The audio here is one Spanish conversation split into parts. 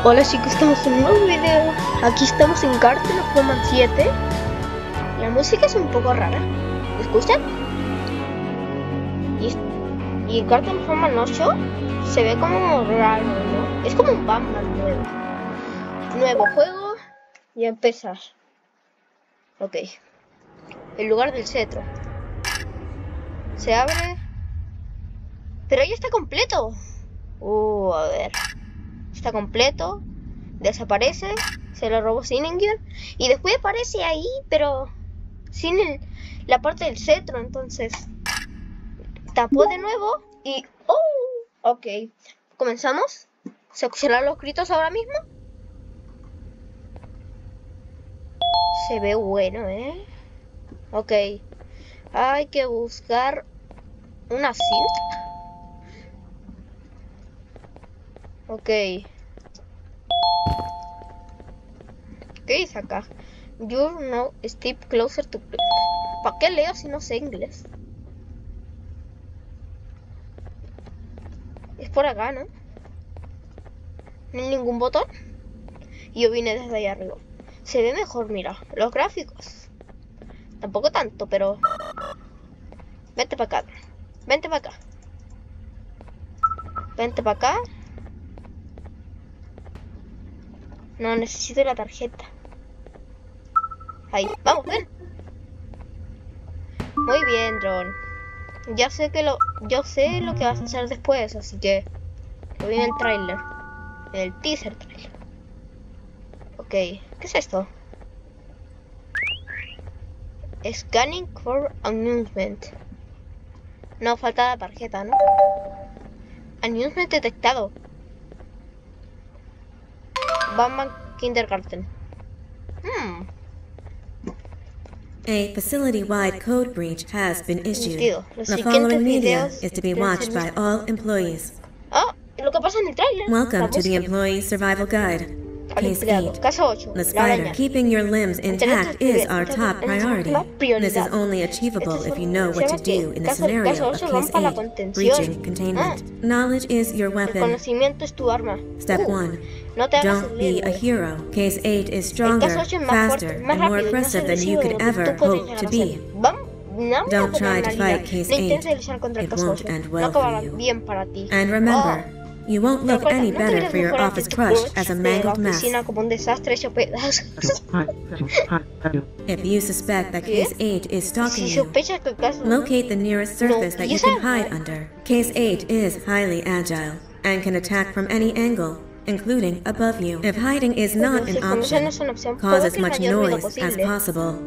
Hola chicos, estamos en un nuevo video. Aquí estamos en Garden of Woman 7. La música es un poco rara. ¿Escuchan? Y Garden of Woman 8 se ve como raro, ¿no? Es como un Batman nuevo. Nuevo juego y a empezar. Ok. El lugar del cetro. Se abre. Pero ya está completo. A ver. Está completo. Desaparece, se lo robó Sinninger y después aparece ahí, pero sin la parte del cetro. Entonces tapó de nuevo y ok, comenzamos. ¿Se escucharán los gritos ahora mismo? Se ve bueno, ok, hay que buscar una cinta. Ok, ¿qué dice acá? You're now a step closer to Blink. ¿Para qué leo si no sé inglés? Es por acá, ¿no? No hay ningún botón. Y yo vine desde ahí arriba. Se ve mejor, mira, los gráficos. Tampoco tanto, pero... Vente para acá. Vente para acá. Vente para acá. No, necesito la tarjeta. Ahí, vamos, ven. Muy bien, Ron. Yo sé lo que vas a hacer después, así que lo vi en el tráiler. En el teaser trailer. Ok, ¿qué es esto? Scanning for announcement. No, falta la tarjeta, ¿no? Announcement detectado. Batman Kindergarten. A facility-wide code breach has been issued. Los The following media videos is to be watched by all employees. Lo que pasa en el tráiler. Welcome to the Employee Survival Guide. Case 8. Caso 8. The spider. Keeping your limbs intact is our top priority. This is only achievable if you know what to do in the scenario of Case 8, breaching containment. Knowledge is your weapon. Conocimiento es tu arma. Step 1. Don't be a hero. Case 8 is stronger, faster, and more aggressive than you could ever hope to be. Don't try to fight Case 8. It won't end well for you. And remember, you won't look any better for your office crush as a mangled mess. If you suspect that Case 8 is stalking you, locate the nearest surface that you can hide under. Case 8 is highly agile and can attack from any angle, including above you. If hiding is not an option, cause as much noise as possible.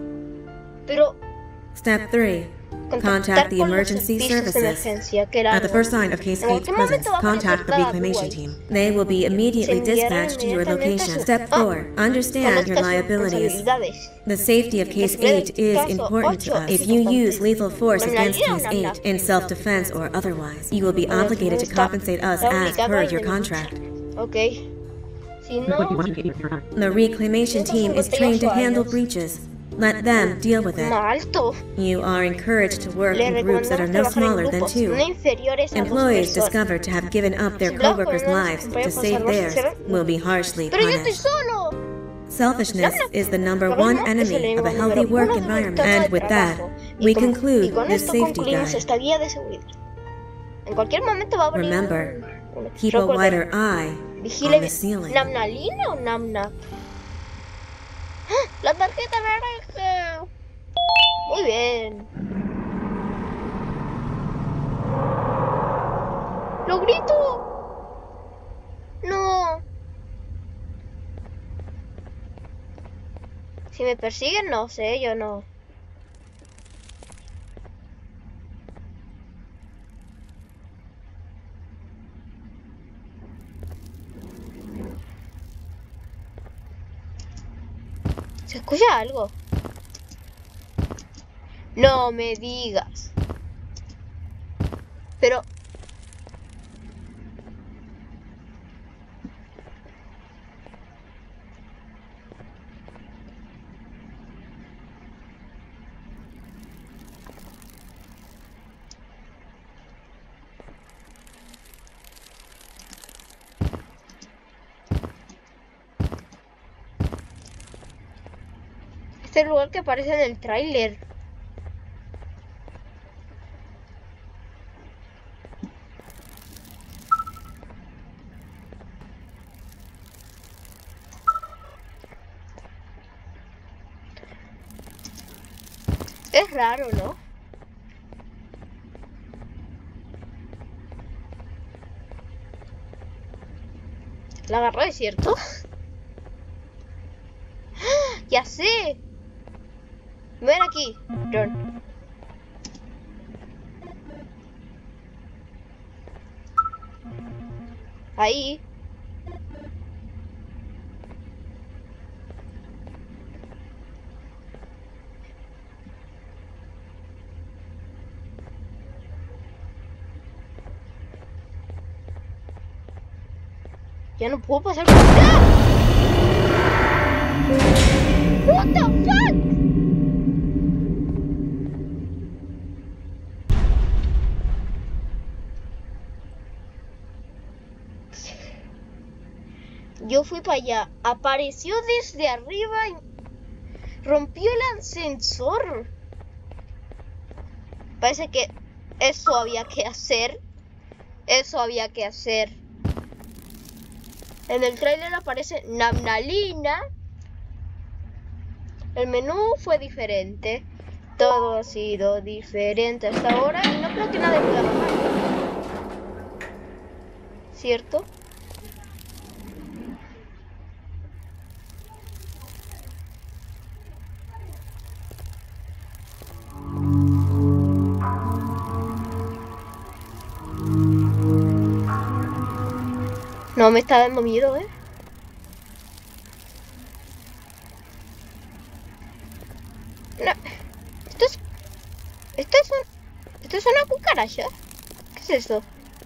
Step 3. Contact the emergency services. At the first sign of Case 8's presence, contact the reclamation team. They will be immediately dispatched to your location. Step 4. Understand your liabilities. The safety of Case 8 is important to us. If you use lethal force against Case 8, in self-defense or otherwise, you will be obligated to compensate us as per your contract. The reclamation team is trained to handle breaches. Let them deal with it. You are encouraged to work in groups that are no smaller than 2. Employees discovered to have given up their co-workers' lives to save theirs will be harshly punished. Selfishness is the #1 enemy of a healthy work environment. And with that, we conclude this safety guide. Remember, keep a wider eye on the ceiling. ¡La tarjeta naranja! Muy bien. ¡Lo grito! No. Si me persiguen, no sé, yo no. ¿Se escucha algo? No me digas. Pero... Este lugar que aparece en el tráiler. Es raro, ¿no? ¿La agarró de cierto? ¡Ya sé! Ven aquí, John. Ahí. Ya no puedo pasar por acá. What the fuck? Yo fui para allá. Apareció desde arriba y rompió el ascensor. Parece que eso había que hacer. Eso había que hacer. En el tráiler aparece Namnalina. El menú fue diferente. Todo ha sido diferente hasta ahora y no creo que nadie pueda bajar. ¿Cierto? No, me está dando miedo, ¿eh? No. Esto es una cucaracha. ¿Qué es esto?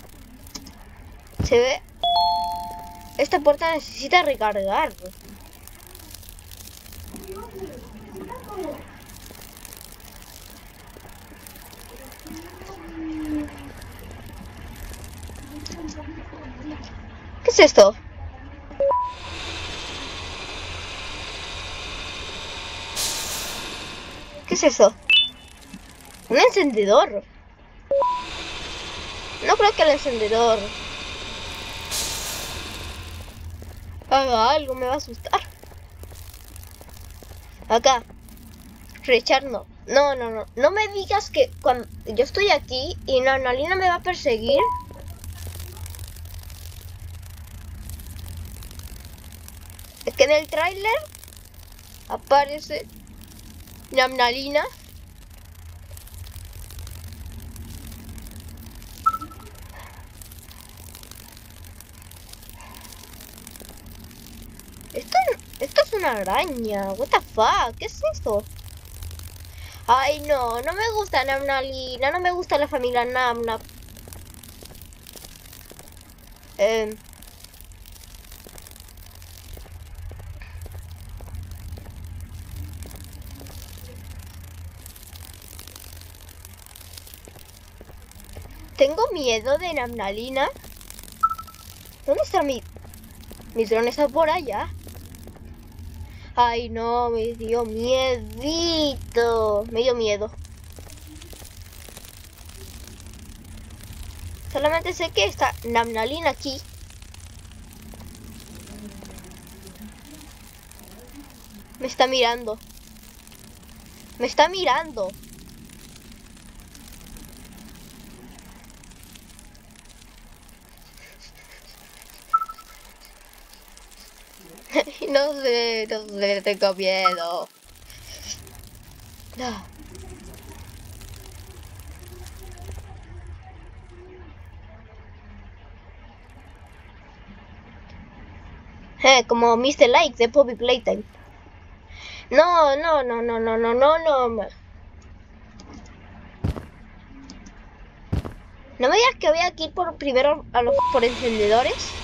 Se ve... Esta puerta necesita recargar. ¿Qué es esto? ¿Qué es eso? Un encendedor. No creo que el encendedor haga algo, me va a asustar. Acá. Richard, no. No me digas que cuando yo estoy aquí y Namnalina me va a perseguir. Es que en el tráiler aparece Namnalina. Esto es una araña. What the fuck? ¿Qué es esto? Ay, no me gusta Namnalina. No me gusta la familia Namna. Tengo miedo de Namnalina. ¿Dónde está mi dron? Está por allá. Ay, no, me dio miedito. Me dio miedo. Solamente sé que está Namnalina aquí. Me está mirando. Me está mirando. No sé, tengo miedo. No. Como Mr. Like de Poppy Playtime. No. No me digas que voy a ir primero por encendedores.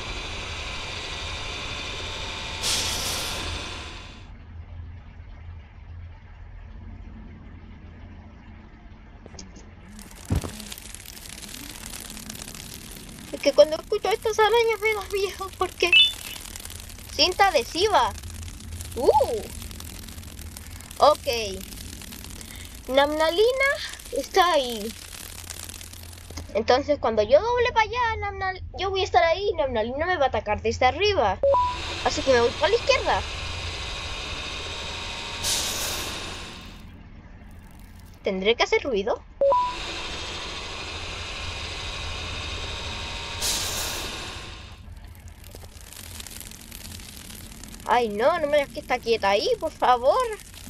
Es que cuando escucho estas arañas me da miedo porque... Cinta adhesiva. Ok. Namnalina está ahí. Entonces cuando yo doble para allá, yo voy a estar ahí. Namnalina me va a atacar desde arriba. Así que me voy para la izquierda. ¿Tendré que hacer ruido? Ay, no, no me digas que está quieta ahí, por favor.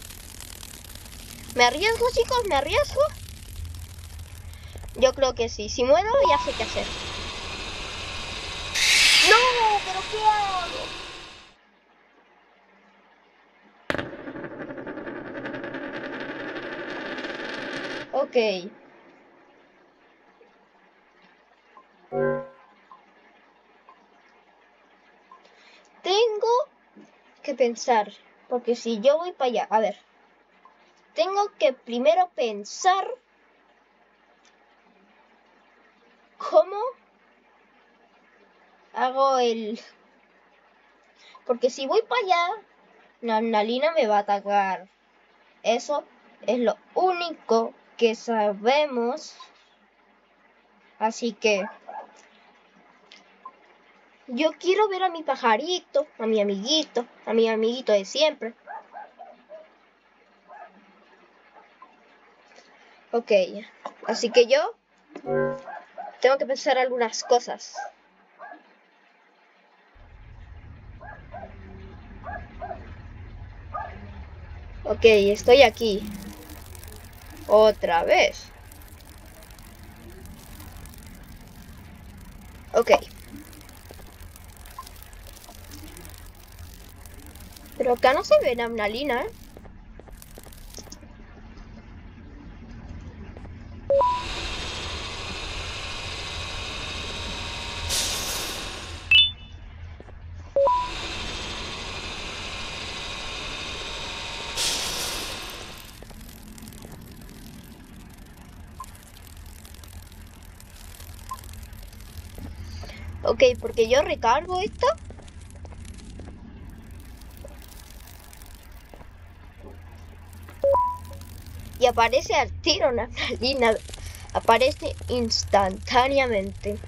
¿Me arriesgo, chicos? ¿Me arriesgo? Yo creo que sí. Si muero, ya sé qué hacer. ¡No! ¿Pero qué hago? Ok. Tengo que pensar, porque si yo voy para allá, a ver, tengo que primero pensar cómo hago el... Porque si voy para allá, Namnalina me va a atacar. Eso es lo único que sabemos. Así que yo quiero ver a mi pajarito, a mi amiguito de siempre. Ok, así que yo tengo que pensar algunas cosas. Ok, estoy aquí. Otra vez. Ok. Pero acá no se ve Namnalina, ¿eh? Ok, porque yo recargo esto. Y aparece al tiro Namnalina. Aparece instantáneamente.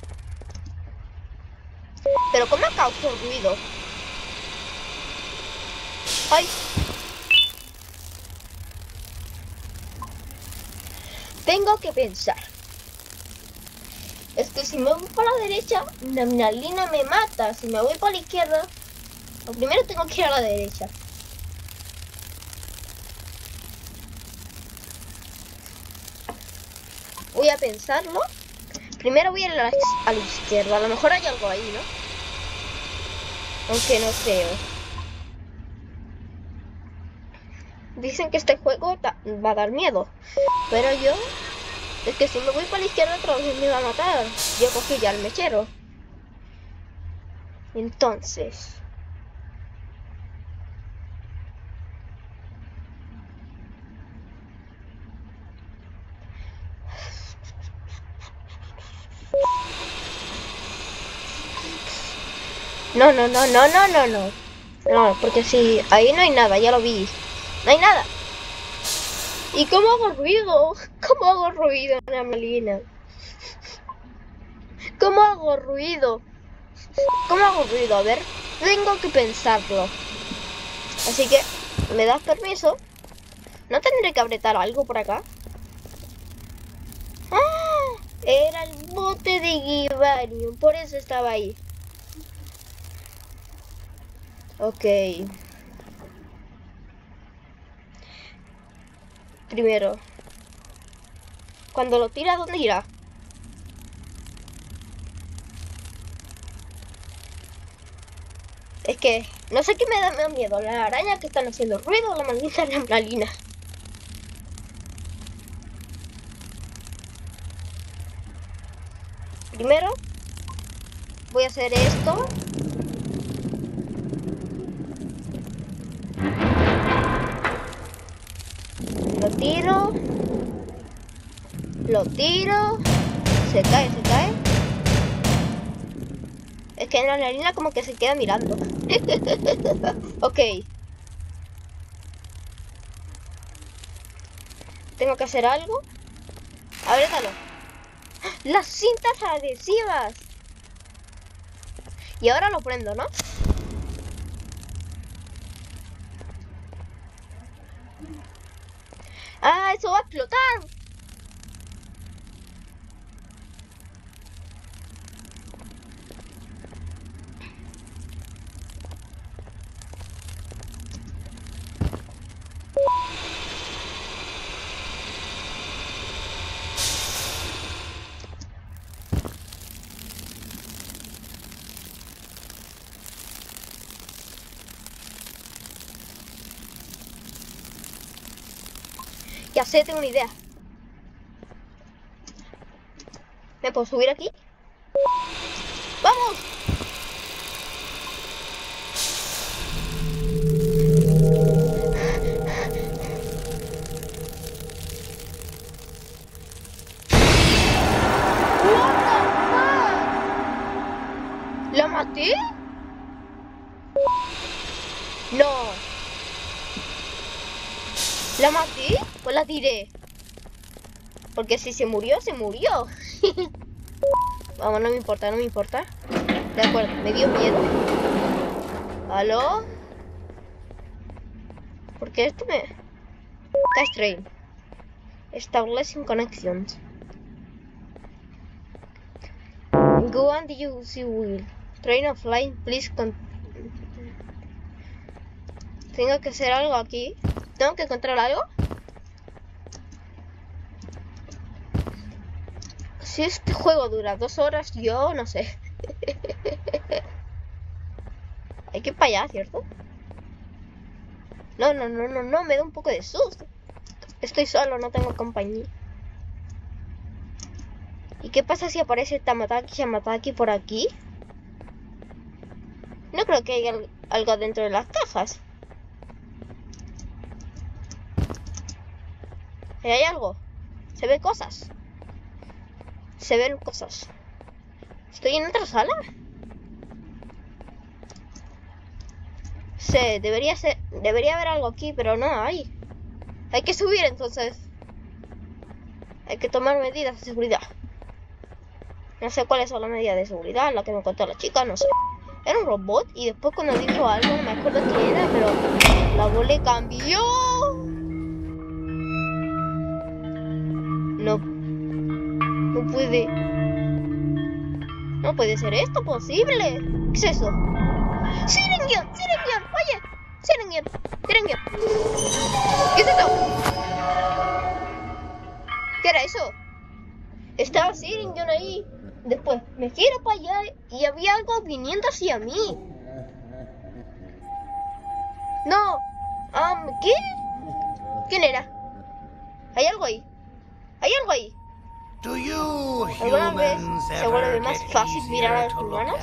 Pero ¿cómo causó ruido? ¡Ay! Tengo que pensar. Es que si me voy para la derecha, Namnalina me mata. Si me voy para la izquierda, lo primero tengo que ir a la derecha. Voy a pensarlo. Primero voy a la izquierda. A lo mejor hay algo ahí, ¿no? Aunque no creo. Dicen que este juego va a dar miedo. Pero yo... Es que si me voy para la izquierda otra vez me va a matar. Yo cogí ya el mechero. Entonces... No. No, porque si ahí no hay nada, ya lo vi. No hay nada. ¿Y cómo hago ruido? ¿Cómo hago ruido, Namnalina? ¿Cómo hago ruido? ¿Cómo hago ruido? A ver, tengo que pensarlo. Así que, ¿me das permiso? ¿No tendré que apretar algo por acá? ¡Ah! Era el bote de Givarium, por eso estaba ahí. Ok. Primero. Cuando lo tira, ¿dónde irá? Es que no sé qué me da más miedo, la araña que están haciendo ruido o la maldita Namnalina. Primero voy a hacer esto. Lo tiro. Se cae. Es que en la harina como que se queda mirando. Ok. Tengo que hacer algo. Ábretalo. Las cintas adhesivas. Y ahora lo prendo, ¿no? ¡Ah, eso va a explotar! Ya sé, tengo una idea. ¿Me puedo subir aquí? ¡Vamos! ¿La maté? No. ¿La maté? Pues la tiré. Porque si se murió, se murió. Vamos, no me importa, no me importa. De acuerdo, me dio miedo. ¿Aló? Porque esto me... Test train. Establishing connections. Go on the UC wheel. Train of line, please Tengo que hacer algo aquí. ¿Tengo que encontrar algo? Si este juego dura 2 horas, yo no sé. Hay que ir para allá, ¿cierto? No, me da un poco de susto. Estoy solo, no tengo compañía. ¿Y qué pasa si aparece Tamataki por aquí? No creo que haya algo dentro de las cajas. Ahí hay algo. Se ven cosas. Se ven cosas. ¿Estoy en otra sala? Sí, debería haber algo aquí, pero no hay. Hay que subir entonces. Hay que tomar medidas de seguridad. No sé cuáles son las medidas de seguridad, la que me contó la chica, no sé. Era un robot y después cuando dijo algo, no me acuerdo qué era, pero la voz le cambió. No puede. No puede ser esto posible. ¿Qué es eso? ¡Sirengion! ¡Oye! ¡Sirengion! ¿Qué es eso? ¿Qué era eso? Estaba Sirengion ahí. Después me giro para allá y había algo viniendo hacia mí. No. ¿Qué? ¿Quién era? ¿Hay algo ahí? ¿Alguna vez se vuelve más fácil mirar a las humanas?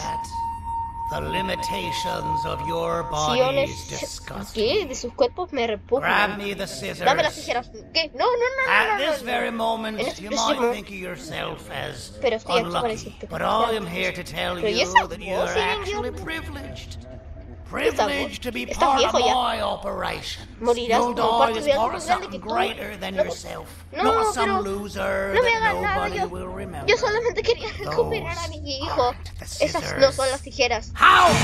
¿Qué? De sus cuerpos me repugnan. Dame las tijeras. ¿Qué? No. En este preciso momento. Pero estoy aquí para decirte. Pero ¿y esa voz, Sirengion? Está viejo ya. Morirás como parte de algo más grande que tú. No, pero no me hagas nada. Yo solamente quería recuperar a mi hijo. Esas no son las tijeras.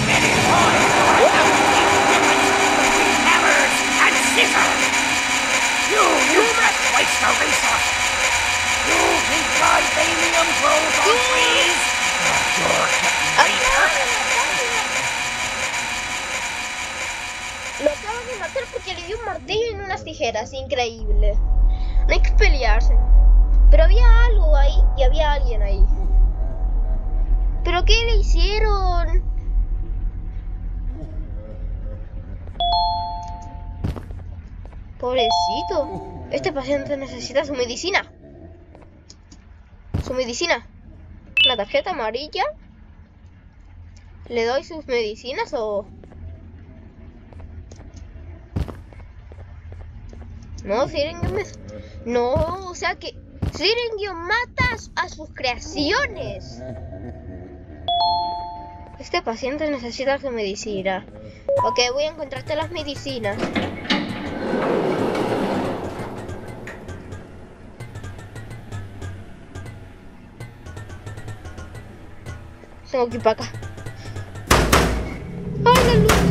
Lo acaban de matar porque le dio un martillo en unas tijeras. Increíble. No hay que pelearse. Pero había algo ahí y había alguien ahí. ¿Pero qué le hicieron? Pobrecito. Este paciente necesita su medicina. La tarjeta amarilla. ¿Le doy sus medicinas o...? No, Sirengion No, o sea que Sirengion mata a sus creaciones. Este paciente necesita su medicina. Ok, voy a encontrarte las medicinas. Tengo que ir para acá. ¡Ay, la luz!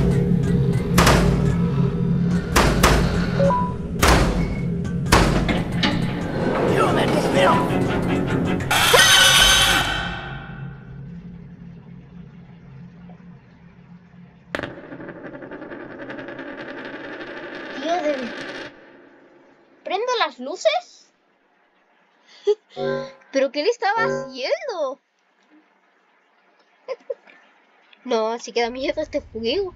¿Prendo las luces? ¿Pero qué le estaba haciendo? No, así que da miedo este juego.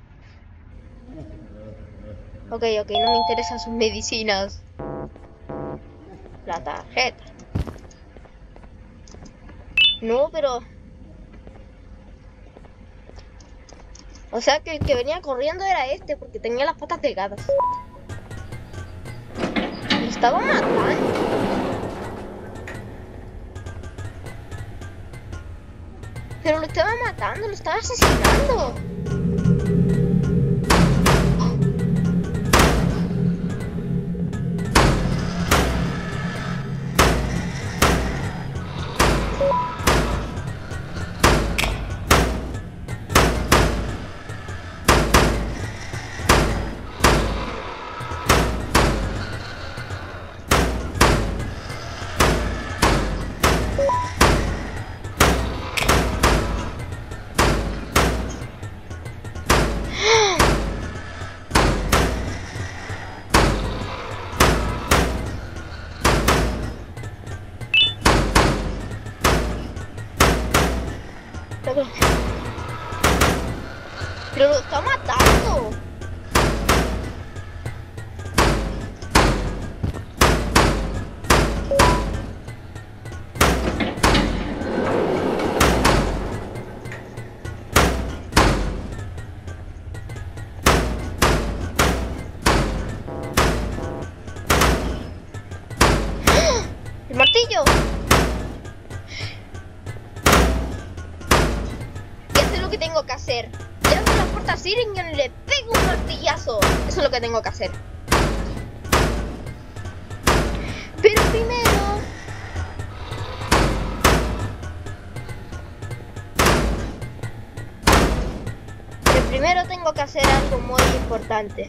Ok, no me interesan sus medicinas. La tarjeta. No, pero... O sea que el que venía corriendo era este, porque tenía las patas delgadas. ¿Lo estaba matando? Pero lo estaba matando, lo estaba asesinando. Pero lo está matando. El martillo. Eso es lo que tengo que hacer. Le abro la puerta a Siren y le pego un martillazo. Eso es lo que tengo que hacer. Pero primero tengo que hacer algo muy importante.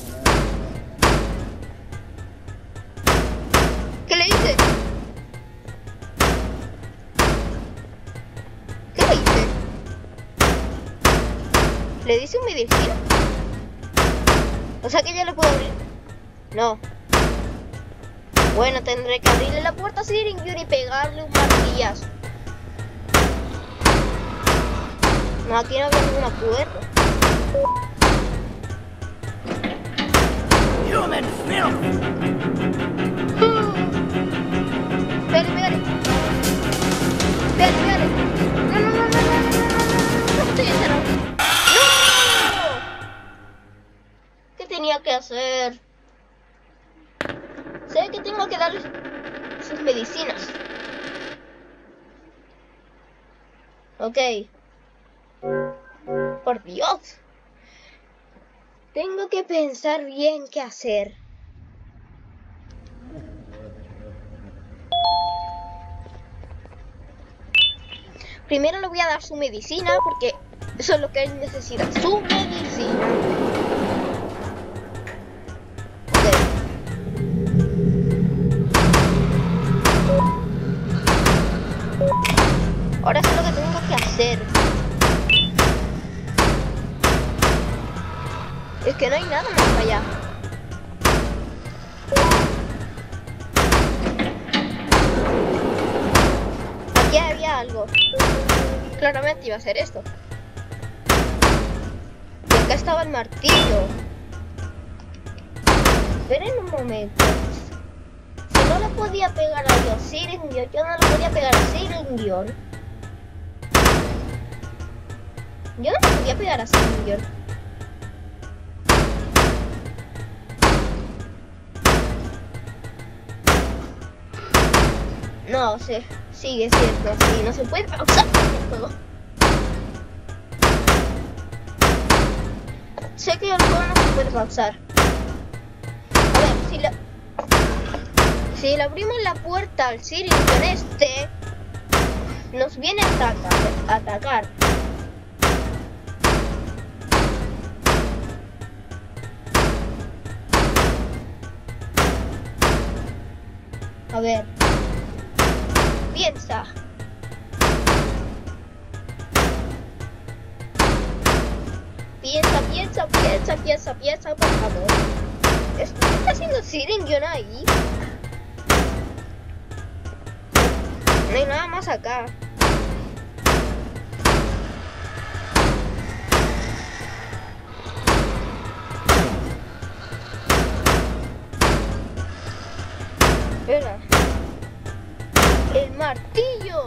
¿Qué le hice? ¿Qué le hice? ¿Le dice un medicina? O sea que ya le puedo abrir. No. Bueno, tendré que abrirle la puerta a Siren y pegarle un martillazo. No, aquí no había ninguna puerta. Human filth. Pégale. No estoy encerrado. ¡No! ¿Qué tenía que hacer? Sé que tengo que darle sus medicinas. Ok. Por Dios. Tengo que pensar bien qué hacer. Primero le voy a dar su medicina porque eso es lo que él necesita. Su medicina. Ok. Ahora sé lo que tengo que hacer. Es que no hay nada más para allá. Aquí había algo. Claramente iba a ser esto. Y acá estaba el martillo. Esperen un momento. Si no lo podía pegar a Siren, yo no lo podía pegar a Siren. Yo no lo podía pegar a Siren. No sé, sigue siendo así, no se puede pausar el juego. Sé que el juego no se puede pausar. A ver, si le abrimos la puerta al Siren con este, nos viene a atacar. A ver. Piensa. Piensa, por favor. ¿Qué está haciendo Siren John ahí? No hay nada más acá. Espera. ¡El martillo!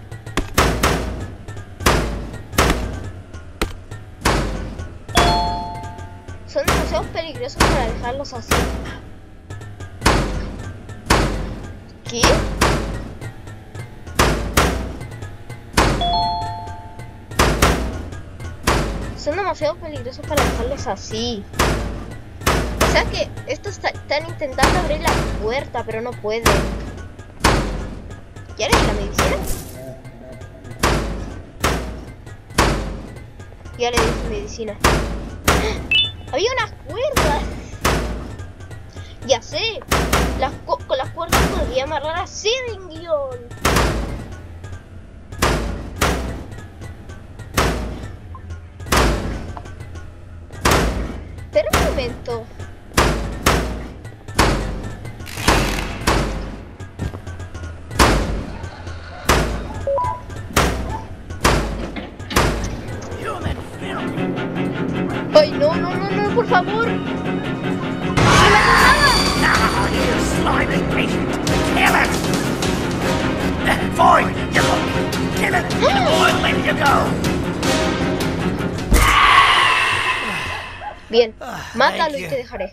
Son demasiado peligrosos para dejarlos así. ¿Qué? Son demasiado peligrosos para dejarlos así. O sea que estos están intentando abrir la puerta, pero no pueden. ¿Ya le di la medicina? Ya le di su medicina. Había unas cuerdas. Ya sé. Con las cuerdas podría amarrar a Siren John. Espera un momento. Ay, no, por favor. Now, you slimy patient. Kill it! Void, you look. Kill it, and the boy will let you go. Bien, mátalo y te dejaré.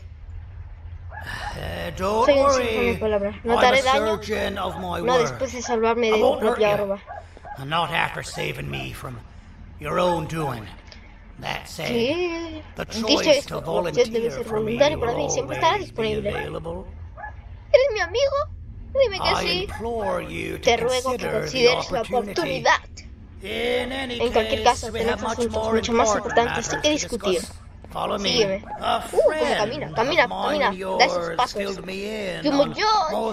Don't Soy un worry. cirujano de palabra. No te haré daño. No después de salvarme de tu propia roba. And not after saving me from your own doing. That said, ¿Qué? the Dicho choice esto, to usted debe volunteer ser for me voluntario will para mí. Siempre estará always be disponible. available. ¿Eres mi amigo? Dime que I sí. implore you Te to ruego que consider the consideres la opportunity. oportunidad. En cualquier caso, tenemos asuntos mucho más importantes que discutir. Sígueme. Cómo camina. Da esos pasos. Como yo.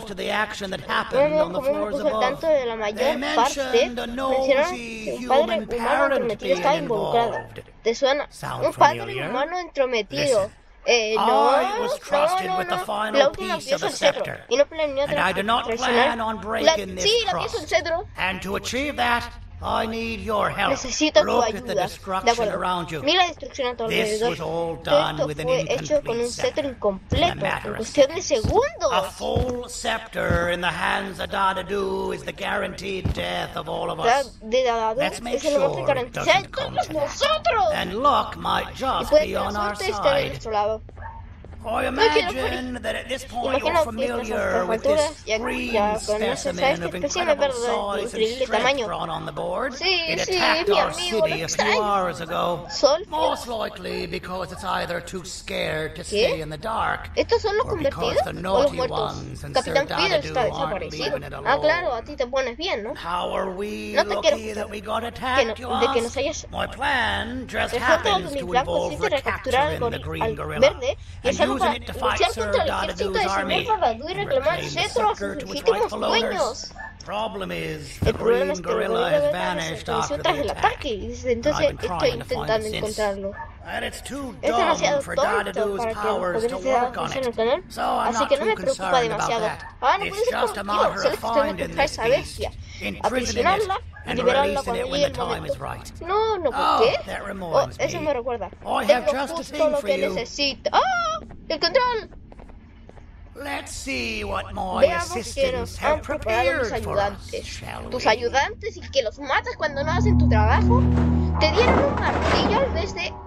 Como me puso al tanto de la mayor parte, mencionaron que un padre humano entrometido estaba involucrado. ¿Te suena? Un padre humano entrometido. No. La última pieza el cetro. Y no planeo traicionar. Sí, la pieza el cetro. And to achieve that, I need your help. Necesito tu Look at the ayuda. De destruction acuerdo. around you. Mira la destrucción a tu This alrededor. was all Todo done esto with an fue hecho con un incomplete cetro scepter. incompleto, In a matter en of cuestión de seconds. A segundos. full scepter in the hands of Dadadu is the guaranteed death of all of us. De Dadadu Let's make es el muerte sure it garantizada de doesn't come todos to that. nosotros. And luck might Y just puede be que la on our suerte esté de side. nuestro lado. I imagine that at this point you're Imagino que familiar estas with alturas this ya green conoces a specimen este of espécimen incredible verde de size and increíble strength tamaño. drawn on the board. Sí, It sí, attacked mi our amigo, city lo a few extraño. hours ago. Sol. Most likely because it's either too scared to ¿Qué? stay in the dark, ¿Estos son los or because convertidos the o los naughty muertos? ones and Capitán Sir Fidel está Dadadu aren't desaparecido. leaving it Ah, alone. claro, a ti te pones bien, ¿no? How are we No te quiero lucky that we got de attacked, que you nos ask? hayas... My plan just Resulta que happens mi to plan involve consiste en recapturar recapturing the green al gorilla verde y and usarlo using para it to fight luchar Sir contra el ejército Dadadu's del army señor Dadadu y and reclamar el reclaim the cetro a scepter sus to its legítimos rightful owners. dueños. Problem is, the El problema green es que el gorilla gorila has verde vanished desapareció after tras the el attack. ataque y desde entonces I've been estoy trying to find intentando it since. encontrarlo. And it's too Es demasiado dumb for tonto Dadadu's para que powers to pudiera work on funcione el it. canal, So I'm así not que no too me preocupa concerned about demasiado. that. Ah, no It's puede ser just a por matter motivo, solo of que tengo que finding buscar this esa beast, bestia, imprisoning it, aprisionarla y and liberarla releasing cuando it when llegue the el time momento. is right. No, ¿por Oh, qué? that Oh, reminds eso me. me recuerda. I have Tengo just a justo thing lo for que you. necesito. ¡Ah! ¡El control! Let's see what my Veamos que assistants nos have han preparado mis prepared for us, ayudantes. shall Tus we? ayudantes y que los matas cuando no hacen tu trabajo. Te dieron un martillo en vez de...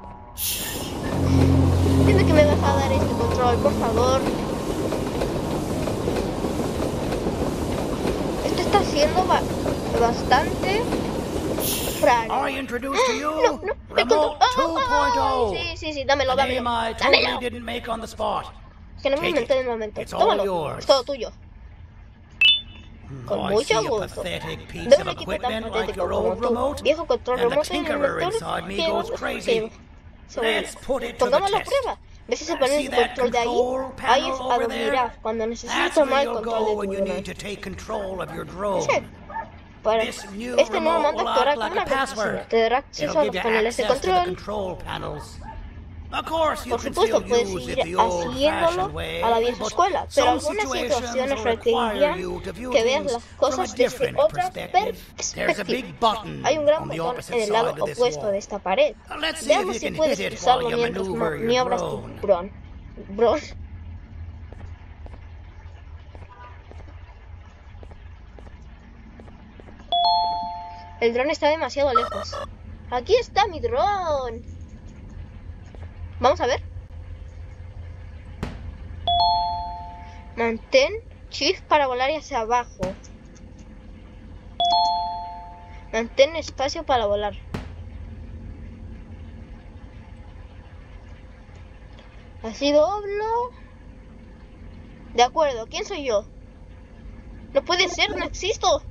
Dime que me vas a dar este control, por favor. Esto está siendo bastante raro. I introduce to you No, el Remote control. 2.0. Sí, dámelo, A name I dámelo. totally didn't make on the spot. Que no me Take inventé it. de momento. It's all Tómalo, yours. es todo tuyo. Con I mucho see a gusto. pathetic piece Veo of un equipo tan equipment like patético your como old tu remote, viejo control and the remoto en el tinkerer inventor inside me que goes crazy. Let's put it to the pongámoslo a test. prueba. ¿Ves ese panel de control de ahí? Ahí es a donde irás cuando necesites tomar el control de tu dron. ¿Ese? Para este nuevo mando actuará como una contraseña. Te dará acceso a los paneles de control. Por supuesto, puedes seguir haciéndolo a la vieja escuela, pero algunas situaciones requerirían que veas las cosas desde otra perspectiva. Hay un gran botón en el lado opuesto de esta pared. Veamos si puedes usarlo mientras maniobras tu dron. El dron está demasiado lejos. ¡Aquí está mi dron! Vamos a ver. Mantén Shift para volar hacia abajo. Mantén espacio para volar. Así doblo. De acuerdo, ¿quién soy yo? No puede ser, no existo.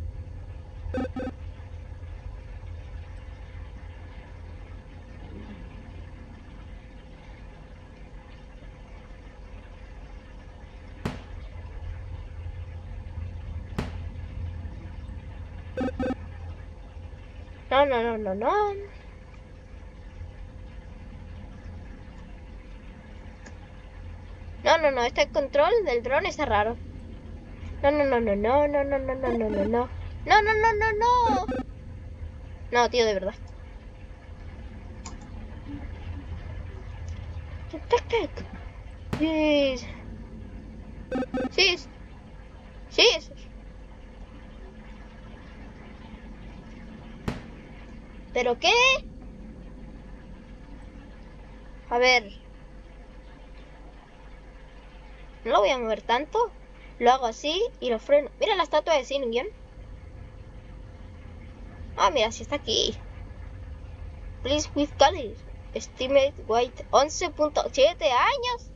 No. No, este control del dron está raro. No. No, tío, de verdad. Sí. ¿Pero qué? A ver. No lo voy a mover tanto. Lo hago así y lo freno. Mira la estatua de Singen. Ah, mira, si está aquí. Please with color. Estimate weight 11.7 años.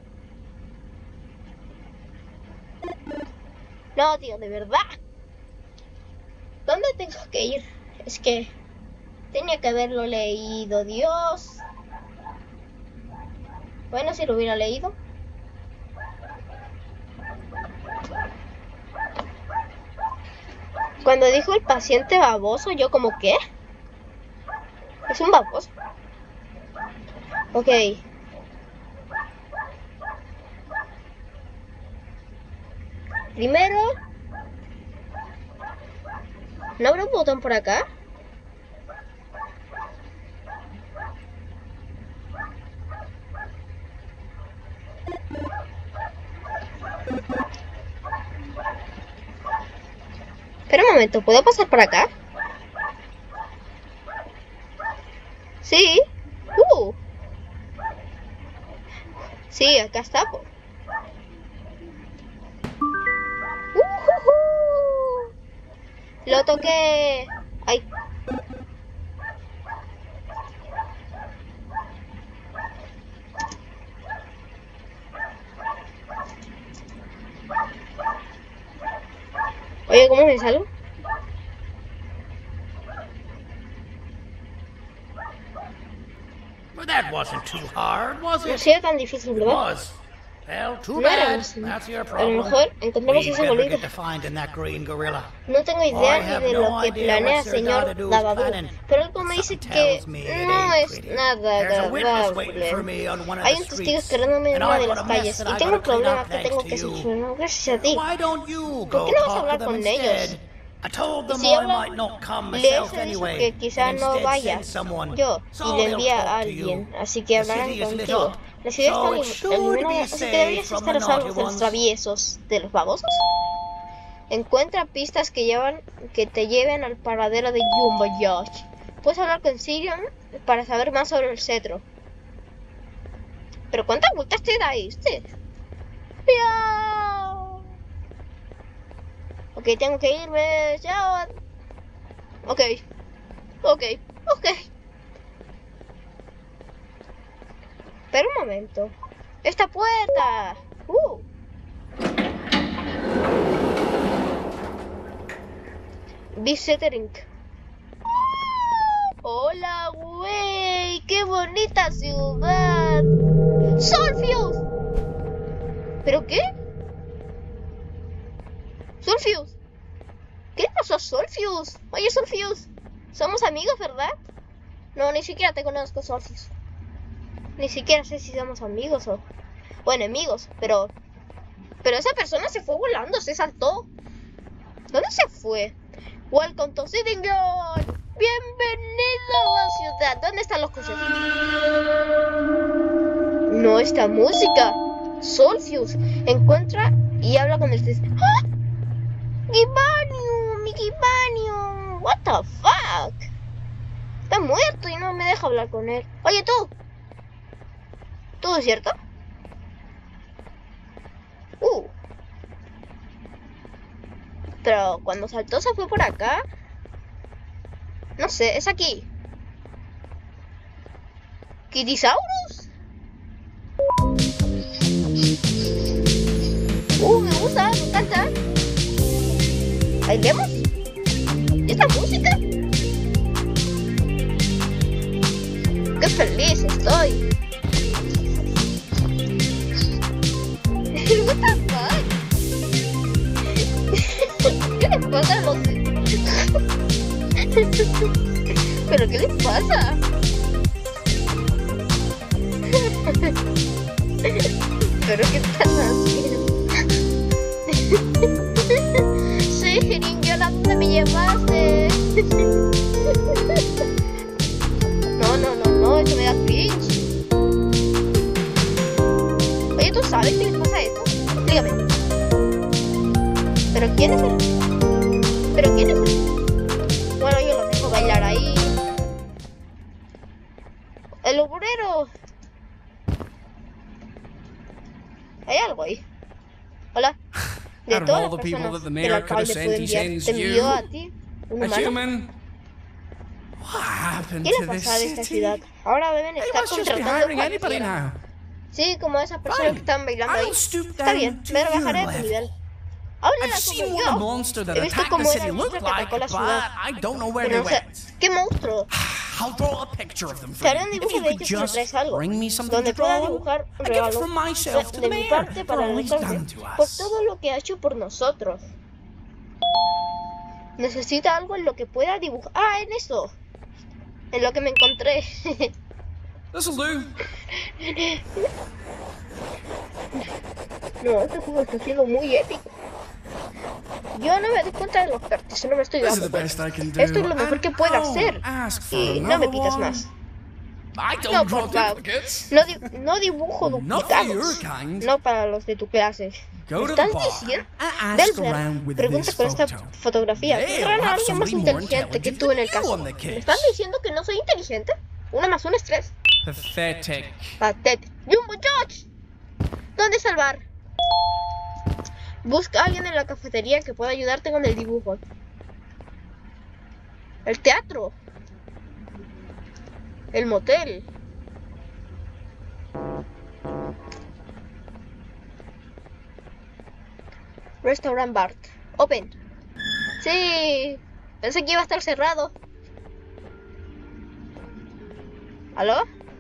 No, tío, de verdad. ¿Dónde tengo que ir? Es que tenía que haberlo leído, Dios. Bueno, si lo hubiera leído. Cuando dijo el paciente baboso, yo como, ¿qué? Es un baboso. Ok. Primero, ¿no habrá un botón por acá? Espera un momento, ¿puedo pasar por acá? Sí. Sí, acá está. Lo toqué. Ay. Oye, ¿cómo me salgo? That wasn't too hard, was it? No sea tan difícil, ¿verdad? Well, too No bad. era That's your a lo problem. mejor encontramos ese bolito. No tengo idea ni de lo que planea el señor Dabadú, pero algo me dice que no es nada agradable. Hay un testigo esperándome en una de las calles y tengo un problema que tengo que solucionar gracias a ti. ¿Por qué no vas a hablar con ellos? Y si habla, les he dicho que quizá no vaya yo y le envía a alguien, así que hablarán contigo. La ciudad está eliminada, así que deberías estar a salvo de los traviesos, de los babosos. Encuentra pistas que te lleven al paradero de Jumbo Josh. Puedes hablar con Sirion para saber más sobre el cetro. ¿Pero cuántas vueltas te da este? ¡Piau! Ok, tengo que irme. ¡Chao! Ok. Espera un momento. ¡Esta puerta! Visiting. Hola, güey. ¡Qué bonito! bonita ciudad! ¡Solfius! ¿Pero qué? ¡Solfius! ¿Qué le pasó a Solfius? Oye, Solfius, somos amigos, ¿verdad? No, ni siquiera te conozco, Solfius. Ni siquiera sé si somos amigos o enemigos, pero esa persona se fue volando, se saltó. ¿Dónde se fue? Welcome to Sittington. Bienvenido a la ciudad. ¿Dónde están los coches? No, esta música. Solfius encuentra y habla con el ¡Ah! ¡Gibanium! ¡Mi Gibanium! What the fuck? Está muerto y no me deja hablar con él. Oye, tú. ¿Todo es cierto? Pero cuando saltó se fue por acá. No sé, es aquí. ¿Kitisaurus? Me gusta, me encanta. ¿Bailemos? ¿Y esta música? ¡Qué feliz estoy! What the fuck? ¿Qué les pasa a los... ¿Pero qué les pasa? ¿Pero qué están haciendo? Sí, Jeringueo, ¿a dónde me llevaste? No, eso me da cringe. Oye, ¿tú sabes qué les pasa a esto? Explícame. ¿Pero quién es él? Bueno, yo lo dejo bailar ahí. El obrero. Hay algo ahí. Hola. De todas las personas que el alcalde puede enviar, te envió a ti un humano. ¿Qué le pasa a esta ciudad? Ahora deben estar contratando cualquiera. Sí, como esas personas que están bailando ahí. Está bien, me bajaré de tu nivel. Háblala como yo. He visto cómo era el monstruo que atacó la ciudad. Pero no sé, ¿qué monstruo? Te haré un dibujo de ellos si me traes algo, donde pueda dibujar un regalo de mi parte para el alcalde, por todo lo que ha hecho por nosotros. Necesita algo en lo que pueda dibujar. Ah, en eso. En lo que me encontré. No, este juego está siendo muy épico. Yo no me doy cuenta de los partes, no me estoy dando cuenta. Esto es lo mejor que puedo hacer. Y no me pidas más. No, por favor. No dibujo duplicados. No para los de tu clase. ¿Me estás diciendo? Delbert, pregunta con esta fotografía. ¿Tendrán a alguien más inteligente que tú en el caso? ¿Me están diciendo que no soy inteligente? 1 más 1 es 3. Pathetic. Jumbo George. ¿Dónde salvar? Busca a alguien en la cafetería que pueda ayudarte con el dibujo. El teatro. El motel. Restaurant Bart. Open. Sí. Pensé que iba a estar cerrado. ¿Aló?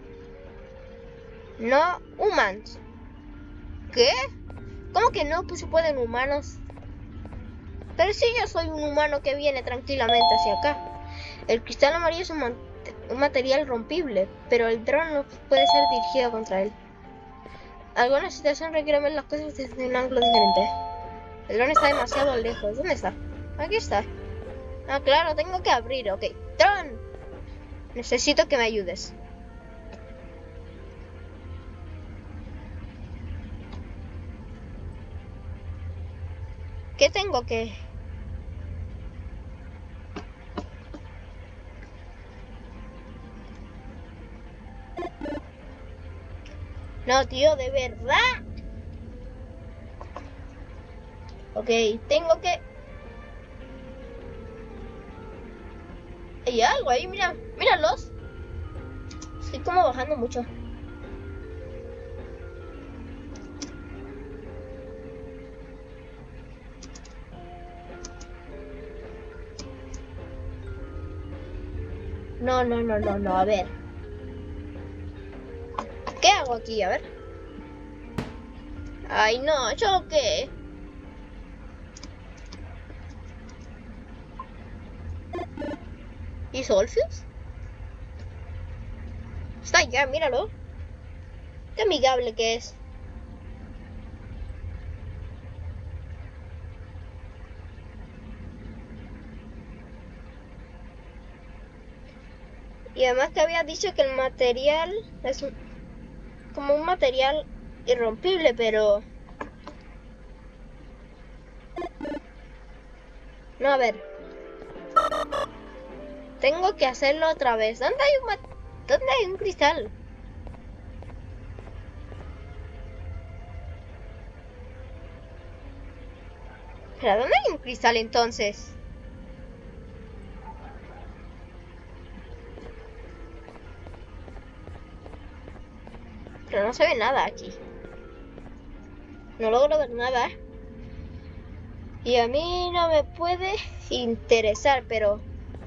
No humans. ¿Qué? ¿Cómo que no? Pues se pueden humanos. Pero si yo soy un humano que viene tranquilamente hacia acá. El cristal amarillo es un material rompible, pero el dron no puede ser dirigido contra él. Alguna situación requiere ver las cosas desde un ángulo diferente. El dron está demasiado lejos. ¿Dónde está? Aquí está. Ah, claro, tengo que abrir. Ok. Dron. Necesito que me ayudes. ¿Qué tengo que...? No, tío, de verdad. Ok, tengo que... Hay algo ahí, mira, míralos. Estoy como bajando mucho. No, a ver. hago aquí? A ver. Ay, no, ¿yo qué? ¿Y Solfius? Está ya, míralo. Qué amigable que es. Y además te había dicho que el material es como un material irrompible, pero... No, a ver. Tengo que hacerlo otra vez. ¿Dónde hay un cristal? ¿Pero dónde hay un cristal entonces? Pero no se ve nada aquí. No logro ver nada. Y a mí no me puede interesar, pero...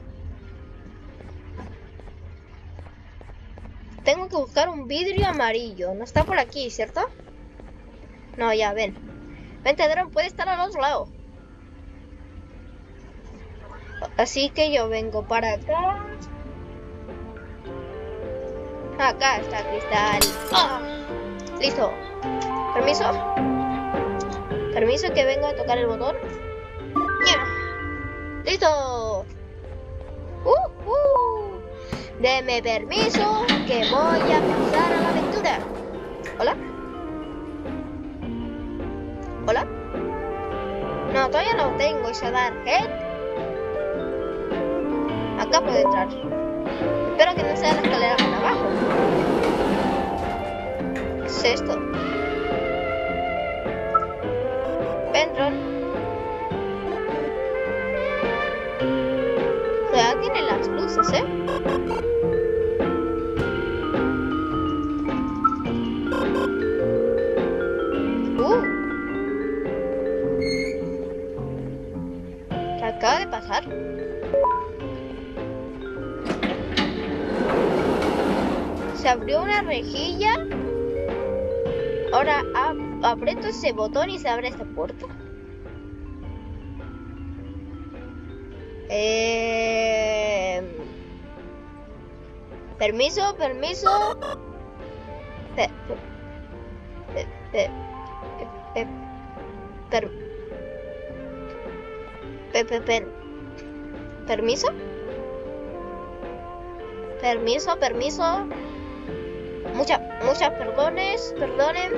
Tengo que buscar un vidrio amarillo. No está por aquí, ¿cierto? No, ya, ven. Vente, Dron, puede estar al otro lado. Así que yo vengo para acá. Acá está el cristal. ¡Ah! Listo. Permiso. Permiso que vengo a tocar el botón. ¡Ya! ¡Listo! Deme permiso que voy a pasar a la aventura. ¿Hola? ¿Hola? No, todavía no tengo esa tarjeta. Acá puedo entrar. Espero que no sea la escalera para abajo. ¿Qué es esto? Ventron. Ya tiene las luces, ¿eh? ¿Qué acaba de pasar? Se abrió una rejilla. Ahora aprieto ese botón y se abre esta puerta. Permiso. Permiso. Muchas perdonen.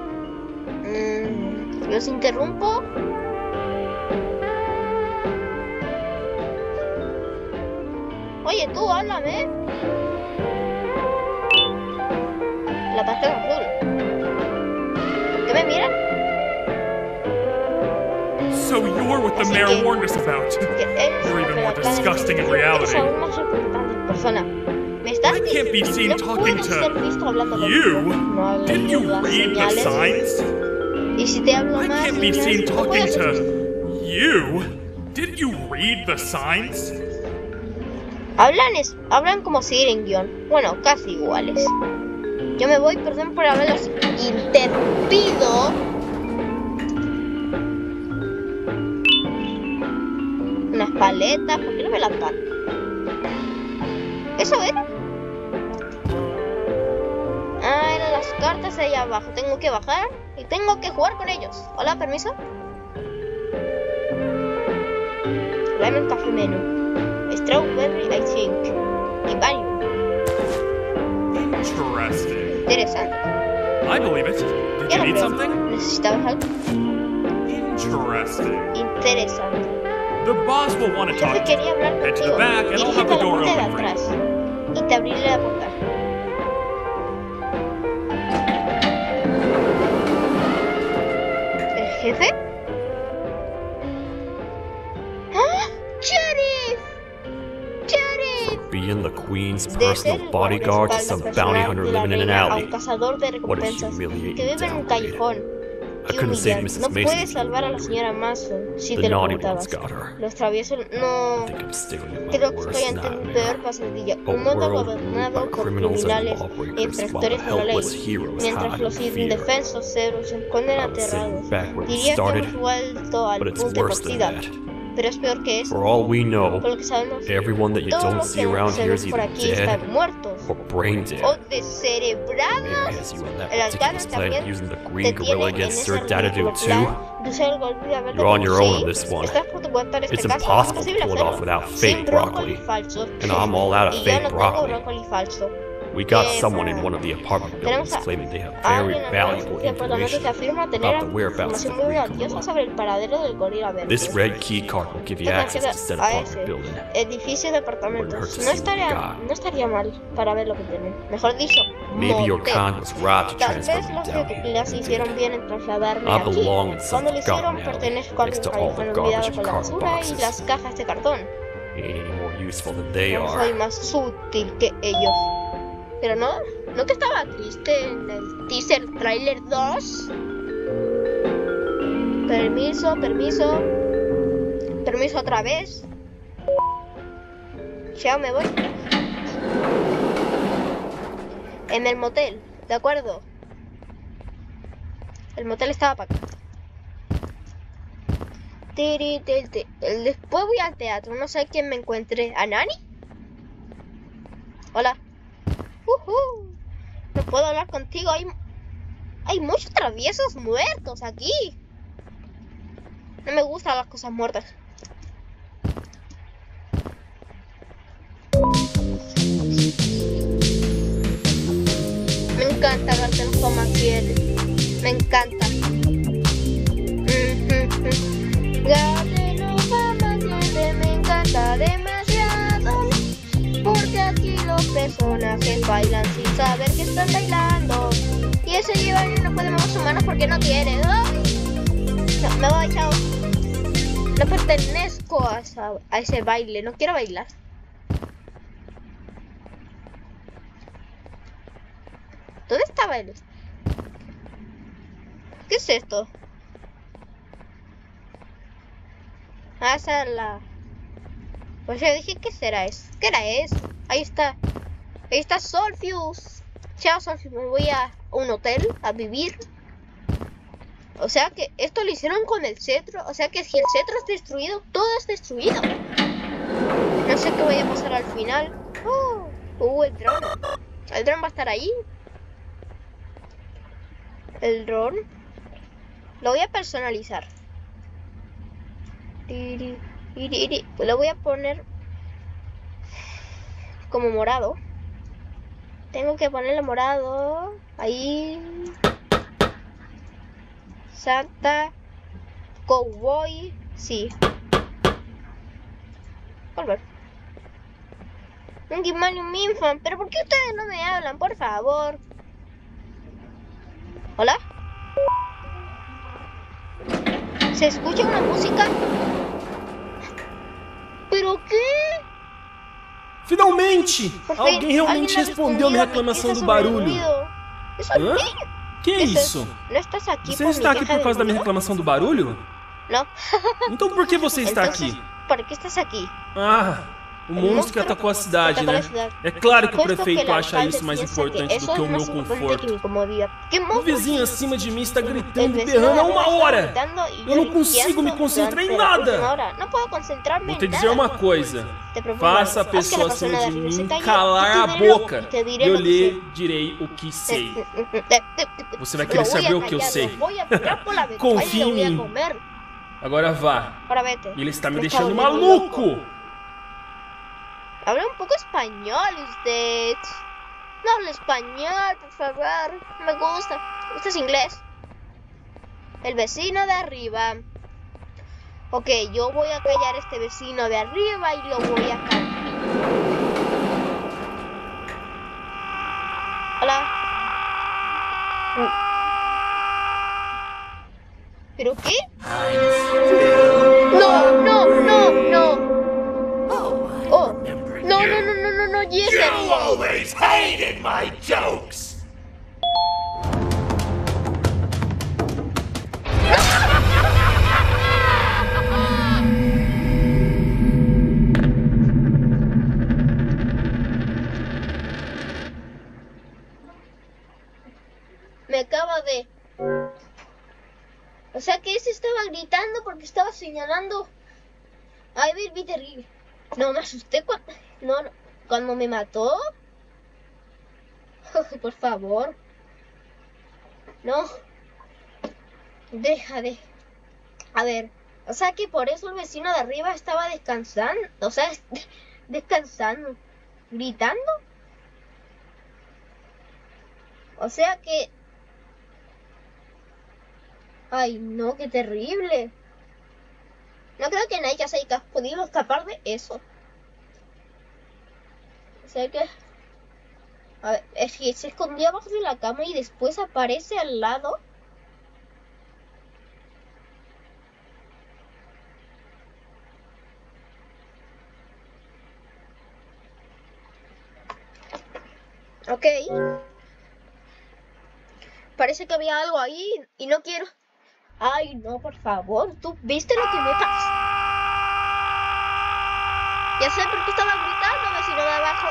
Los interrumpo. Oye, tú, háblame. La pasta azul. ¿Por qué me miran? So you're what the mayor warned us about. You're even more disgusting in reality. I can't be seen talking to you. Didn't you read the signs? I can't be seen talking to you. Didn't you read the signs? Hablan como seguir en guión. Bueno, casi iguales. Yo me voy, perdón por haberlos interrumpido. Unas paletas, ¿por qué no me las dan? ¿Eso era? Ah, eran las cartas allá abajo. Tengo que bajar y tengo que jugar con ellos. Hola, permiso. Lemon Café Menú. Strawberry, I think. Y Vanium. Interesting. Interesante. I believe it. Did you need something? ¿Necesitabas algo? Interesting. Interesante. The boss will want to talk to you. Head to the back and I'll have the door open for you. Y te abriré la puerta. ¿El jefe? ¡Ah! ¡Sheriff! Being the Queen's personal bodyguard to some bounty hunter living in an alley. Un cazador de recompensas que vive en un callejón. y humillan. No puedes salvar a la señora Mason si te lo preguntabas. Los traviesos no... Creo que estoy ante un peor pasadilla. Un mundo gobernado por criminales e infractores de la ley, mientras los indefensos se esconden aterrados. Diría que hemos vuelto al punto de partida. Pero es peor que eso. Por lo que sabemos, todos los que vemos por aquí están muertos o descerebrados. El alcalde también te tiene en esa regularidad. You're on your own in this one. It's impossible to pull it off without fake broccoli. And I'm all out of fake broccoli. We got someone in one of the apartment buildings claiming they have very valuable information about the whereabouts of the gorilla. This red key card will give you access to said apartment building. Edificio de apartamentos. No estaría mal para ver lo que tienen. Mejor dicho, maybe your con was right to transfer me down here. Las hicieron bien en trasladarme I belong in aquí. some Cuando lo hicieron, garden pertenezco al next to all the callejón garbage olvidado and con la card basura y boxes. las cajas de cartón. Ain't any more useful than they No are. soy más sutil que ellos. Pero no que estaba triste en el teaser trailer 2. Permiso otra vez. Ya me voy. En el motel, ¿de acuerdo? El motel estaba para acá. Después voy al teatro, no sé quién me encuentre. ¿A Nani? Hola. No puedo hablar contigo, hay muchos traviesos muertos aquí. No me gustan las cosas muertas. Me encanta Garten Home aquí, me encanta. Garten Home me encanta demasiado. Porque aquí los personajes bailan sin saber que están bailando. Y ese llevan no podemos más humanos porque no quiere. No, me voy, chao. No pertenezco a ese baile, no quiero bailar. ¿Dónde estaba él? ¿Qué es esto? Hazla. Pues yo dije, ¿qué será eso? ¿Qué era eso? Ahí está Solfius. Chao, Solfius, me voy a un hotel a vivir. O sea que esto lo hicieron con el cetro. O sea que si el cetro es destruido, todo es destruido. No sé qué vaya a pasar al final. El dron. El dron va a estar ahí. El dron. Lo voy a personalizar. Lo voy a poner como morado. Tengo que ponerle morado. Ahí. Santa. Cowboy. Sí. Volver. Un Gimani, un Minfan. Pero ¿por qué ustedes no me hablan? Por favor. ¿Hola? ¿Se escucha una música? ¿Pero qué? Finalmente! Alguém realmente respondeu minha reclamação do barulho. Hã? Que é isso? Você está aqui por causa da minha reclamação do barulho? Não. Então por que você está aqui? ¿Por qué estás aquí? O monstro que atacou a cidade, né? É claro que o prefeito acha isso mais importante do que o meu conforto. O vizinho acima de mim está gritando e berrando há 1 hora. Eu não consigo me concentrar em nada. Vou te dizer uma coisa. Faça a pessoa acima de mim calar a boca e eu lhe direi o que sei. Você vai querer saber o que eu sei. Confie em mim. Agora vá. Ele está me deixando maluco. Habla un poco español usted. No habla español, por favor. Me gusta. Esto es inglés. El vecino de arriba. Ok, yo voy a callar a este vecino de arriba y lo voy a callar. Hola. ¿Pero qué? No, no, no, no. Oh, no, no, no, no, no, no, yes, You always hated my jokes. Me acaba de... O sea que ese estaba gritando porque estaba señalando a Evil Bitter. No, me asusté cuando me mató. Por favor. No. Deja de... A ver. O sea que por eso el vecino de arriba estaba descansando. O sea, descansando. Gritando. O sea que... Ay, no, qué terrible. No creo que nadie ya se haya podido escapar de eso. O sea que... A ver, es que se escondió abajo de la cama y después aparece al lado. Ok. Parece que había algo ahí y no quiero... Ay, no, por favor. ¿Tú viste lo que me pasó? Ya sé por qué estaba gritando, vecino de abajo.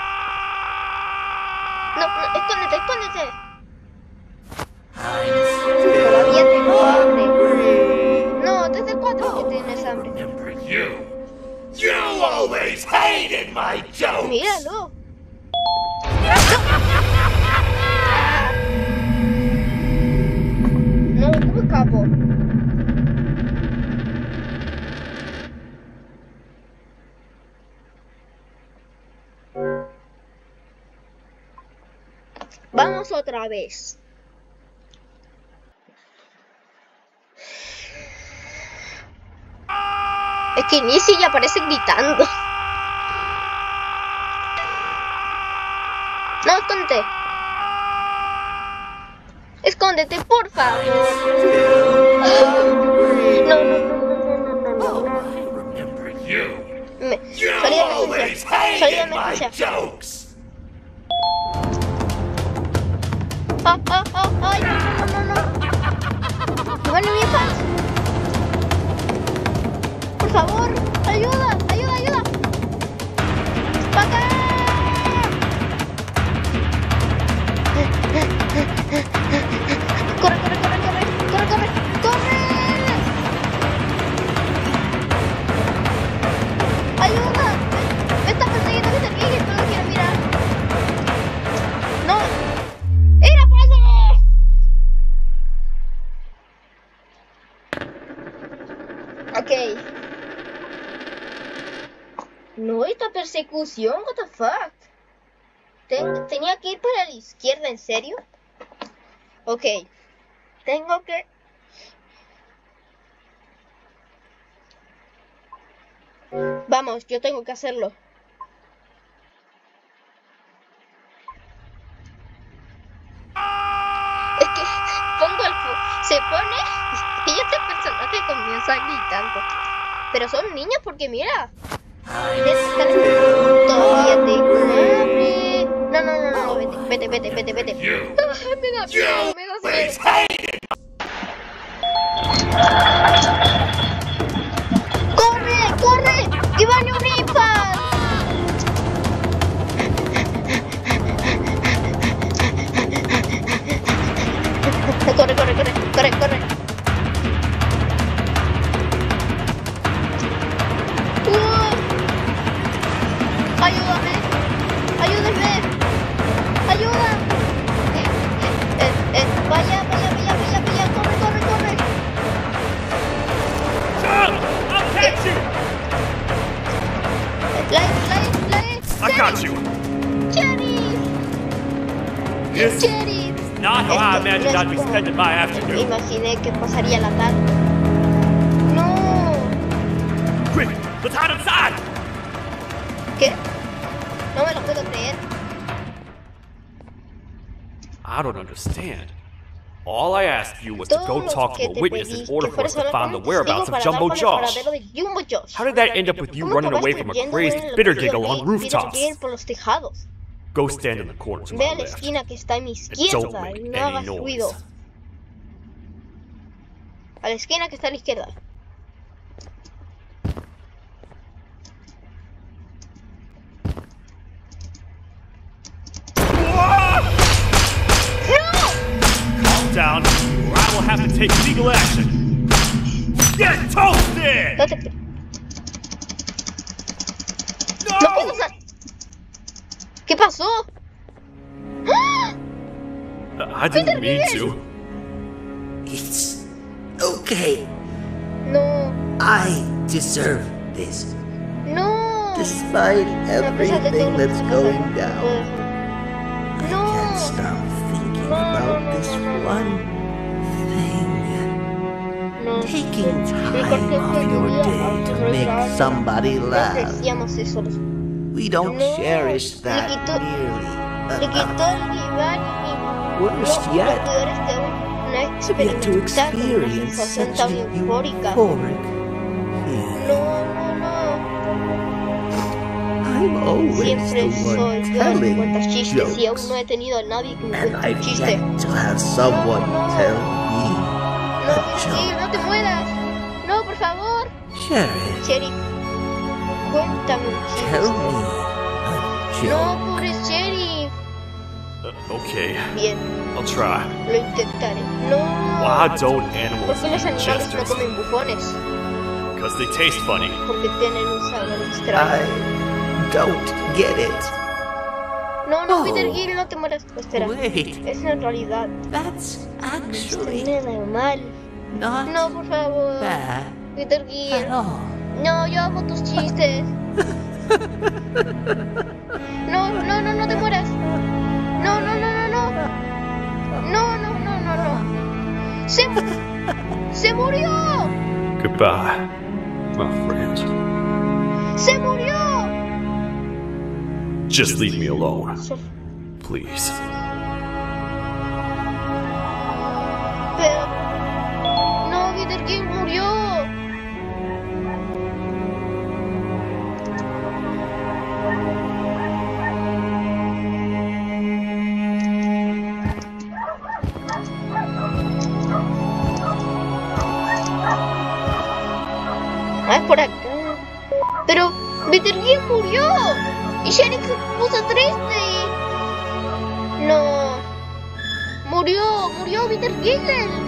No, escóndete, escóndete. Todavía tengo hambre. No, desde cuándo que tienes hambre. You always hated my jokes. Míralo. No, ¿cómo escapo? Vamos otra vez. Es que Nisi ya aparece gritando. No, escóndete. Escóndete, por favor. No. Salí de emergencia. Ay, no. Bueno, mi paz. Por favor, ayuda. ¡Para acá! Corre. Ayuda. Me está persiguiendo ese niño y no lo quiero mirar. No. ¡Era padre! Ok. No, esta persecución, what the fuck. Tenía que ir para la izquierda, ¿en serio? Ok. Tengo que... Vamos, yo tengo que hacerlo. Es que pongo el... Se pone... Y este personaje comienza gritando. Pero son niños porque mira... Todavía tengo hambre. No, vete. Me da miedo. ¡Corre! ¡Y vale un impact! Corre. Ayúdame. Ayuda. Vaya, corre. I'll catch you. I got you. Cherry. This is not how I imagined I'd be spending my afternoon. Imaginé que pasaría la tarde. No. Quick, let's hide inside. ¿Qué? No me lo puedo creer. I don't understand. All I asked you was to go talk to a witness in order for us to find the whereabouts of Jumbo Josh. How did that end up with you running away from a crazed bitter giggle on rooftops? Go stand in the corner to my Ve a la left. esquina que está a mi And don't izquierda y make no any hagas noise. ruido. A la esquina que está a la izquierda. ¡No! take legal action. Get toasted! No. ¿Qué pasó? I didn't mean to. It's okay. No. I deserve this. No. Despite everything that's going down. No. I can't stop thinking about this one thing. No. Taking time off your day to make somebody laugh. We don't cherish that nearly enough. Worst yet, to get to experience such a euphoric feeling. I'm always the one telling jokes, and I've yet to have someone tell me a joke. No te mueras. No, por favor. Sheriff, Cuéntame un tell chiste. me a joke. No, pobre sheriff. Okay. Bien, I'll try. lo intentaré. No. Why don't ¿Por animals qué los eat animales no jesters? comen bufones? Because they taste funny. Porque tienen un sabor extraño. I don't get it. No, Oh. Peter Gill, no te mueras. Espera. Wait, Es una realidad. that's actually Es normal. not No, por favor. bad Peter at Gill. all. No, yo amo tus chistes. No, no, no, no te mueras. No, no, no, no, no. No, no, no, no, no. ¡Se murió! Goodbye, my friend. ¡Se murió! Just leave me alone, please. Pero... No, Peter Gill murió. Ah, es por acá. Pero Peter Gill murió. Y Sheriff se puso triste. No. Murió Peter Gill.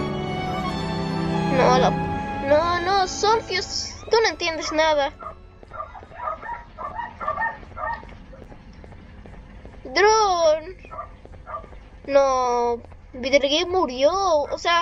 No, Solfius, tú no entiendes nada. Drone. No, Peter Gill murió. O sea,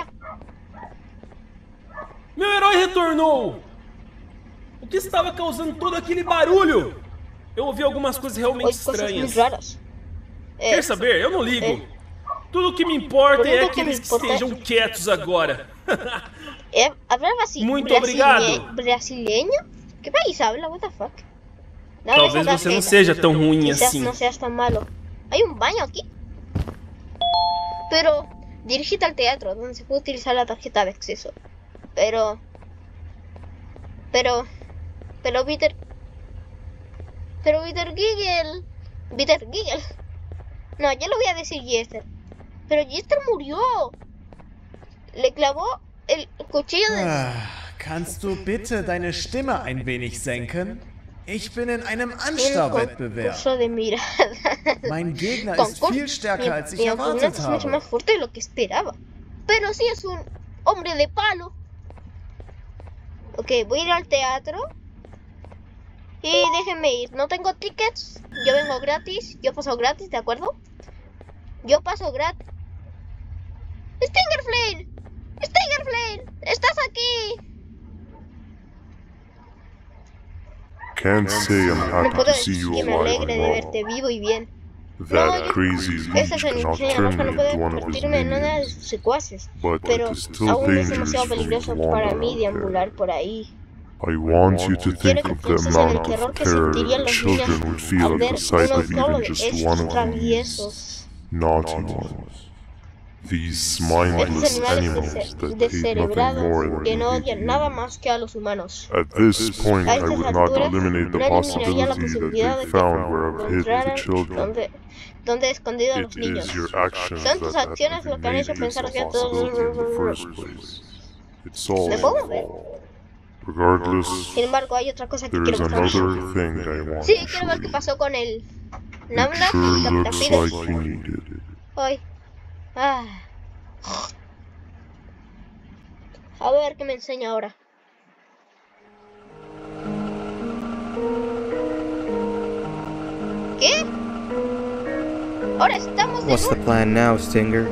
Meu herói retornou! O que estava causando todo aquele barulho? Eu ouvi algumas coisas realmente hoy cosas muy estranhas. raras. Quer saber? Eu não ligo. Tudo o que me importa é que eles estejam quietos agora. ¿Hablaba así? Muito obrigado. ¿Brasileño? ¿Qué país habla? What the fuck? No, Talvez você não seja tão ruim assim. No seas tan malo. ¿Hay un baño aquí? Pero dirígete al teatro, donde se puede utilizar la tarjeta de acceso. Pero Peter Gill. No, yo lo voy a decir Jester. Pero Jester murió. Le clavó el cuchillo de... Kannst du bitte deine Stimme ein wenig senken? Ich bin in einem Anstarrwettbewerb. Concurso de mirada. Mein Gegner ist viel stärker, als ich Mi erwartet oponente es mucho habe. más fuerte de lo que esperaba. Pero sí es un hombre de palo. Ok, voy a ir al teatro. Y déjenme ir. No tengo tickets. Yo vengo gratis. Yo paso gratis, ¿de acuerdo? Yo paso gratis. ¡Stingerflame! ¡Stingerflame! ¡Estás aquí! Can't say I'm No happy puedo to decir see you que me alive alegre de and verte well. vivo y bien. That No, crazy esta leech es cannot la turn mosca me no puede into one of his convertirme en una de minions, sus secuaces. but Pero it is still aún es dangerous demasiado for me peligroso to para wander mí out deambular there. por ahí. I want you to Quiero think que of the pienses en el amount terror of que terror sentirían the los children niños would feel al at ver the sight uno of solo even de just estos one of these traviesos. naughty ones. These Estos mindless animales animals that hate nothing descerebrados more que than no they odian hate nada you. más que a los humanos. At this point, A I estas would not alturas, eliminate the no eliminaría la possibility that posibilidad they de found where I've hid the encontraran children. donde he escondido a los It niños. is your actions Son tus that acciones have lo que han made hecho this pensar a que possibility in the todo... first place. It's all ¿Me your puedo ver? fault. Regardless, Sin embargo, hay otra cosa que there quiero is mostrar. another thing I want Sí, to quiero show ver qué you. pasó con el It Namdak y sure Capitán looks Fides. like you needed it. Ay. Ah. A ver qué me enseña ahora. ¿Qué? Ahora estamos de What's the plan now, Stinger?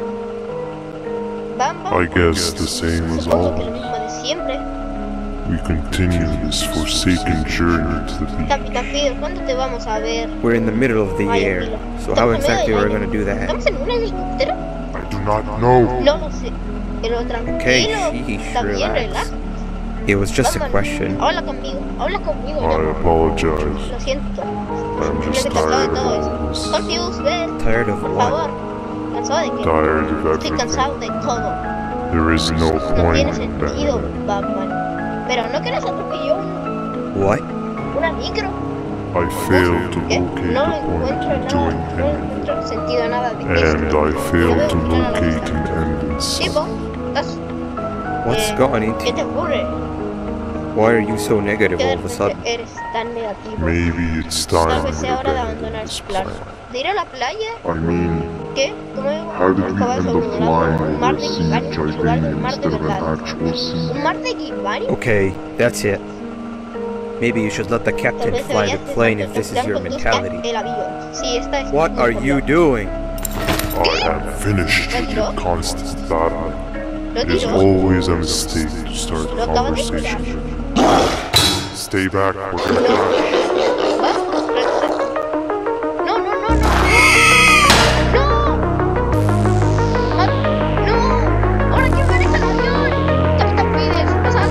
I guess the same as Supongo que always. lo mismo de siempre. We continue this forsaken journey to the beach. Capitán Fidel, ¿cuándo te vamos a ver? We're in the middle of the Ay, air, tranquilo. so how Estamos en medio exactly del are we aire. gonna do that? ¿Estamos en un helicóptero? I do not know. No lo sé. Pero tranquilo. Okay, sheesh, También relax. relax. It was just a Vámonos. question. Habla conmigo. Habla conmigo. I Ya. apologize. Lo siento. I'm just Simplemente cansado de tired todo of eso. all this. Confused, ven. Tired of Por what? favor. ¿Cansado de qué? Tired of Estoy everything. cansado de todo. There is no No point tiene in sentido, that. Batman. Pero no que nos atropelló What? una micro. I failed to ¿Qué? locate No the point encuentro in nada. doing No anything. encuentro sentido a nada de And esto. I failed to locate an end in sight. Tipo, estás... What's going ¿Qué into? te ocurre? Why are you so negative ¿Qué all of a sudden? eres tan negativo? Maybe it's Tal time vez we sea hora de abandon abandonar this su plan. plan. ¿De ir a la playa? I mean, ¿Qué? ¿Cómo how did we acabas end up un flying mar over de a sea Gibani en lugar de un mar de instead of verdad? an actual sea? ¿Un mar de Gibani? Okay, that's it. Maybe you should let the Tal captain vez fly the deberías plane dejar if que this el is your capitán conduzca mentality. el avión. Sí, esta es What mi are you doing? I have finished with your constant battle. Lo It is tiró. always a mistake to start Lo a acabas de tirar. conversation. Stay back, No. Porter. Vamos, regresa. No, no, no, no. No. Ah, no. Ahora quién maneja el avión. Capitán Pides, pasa.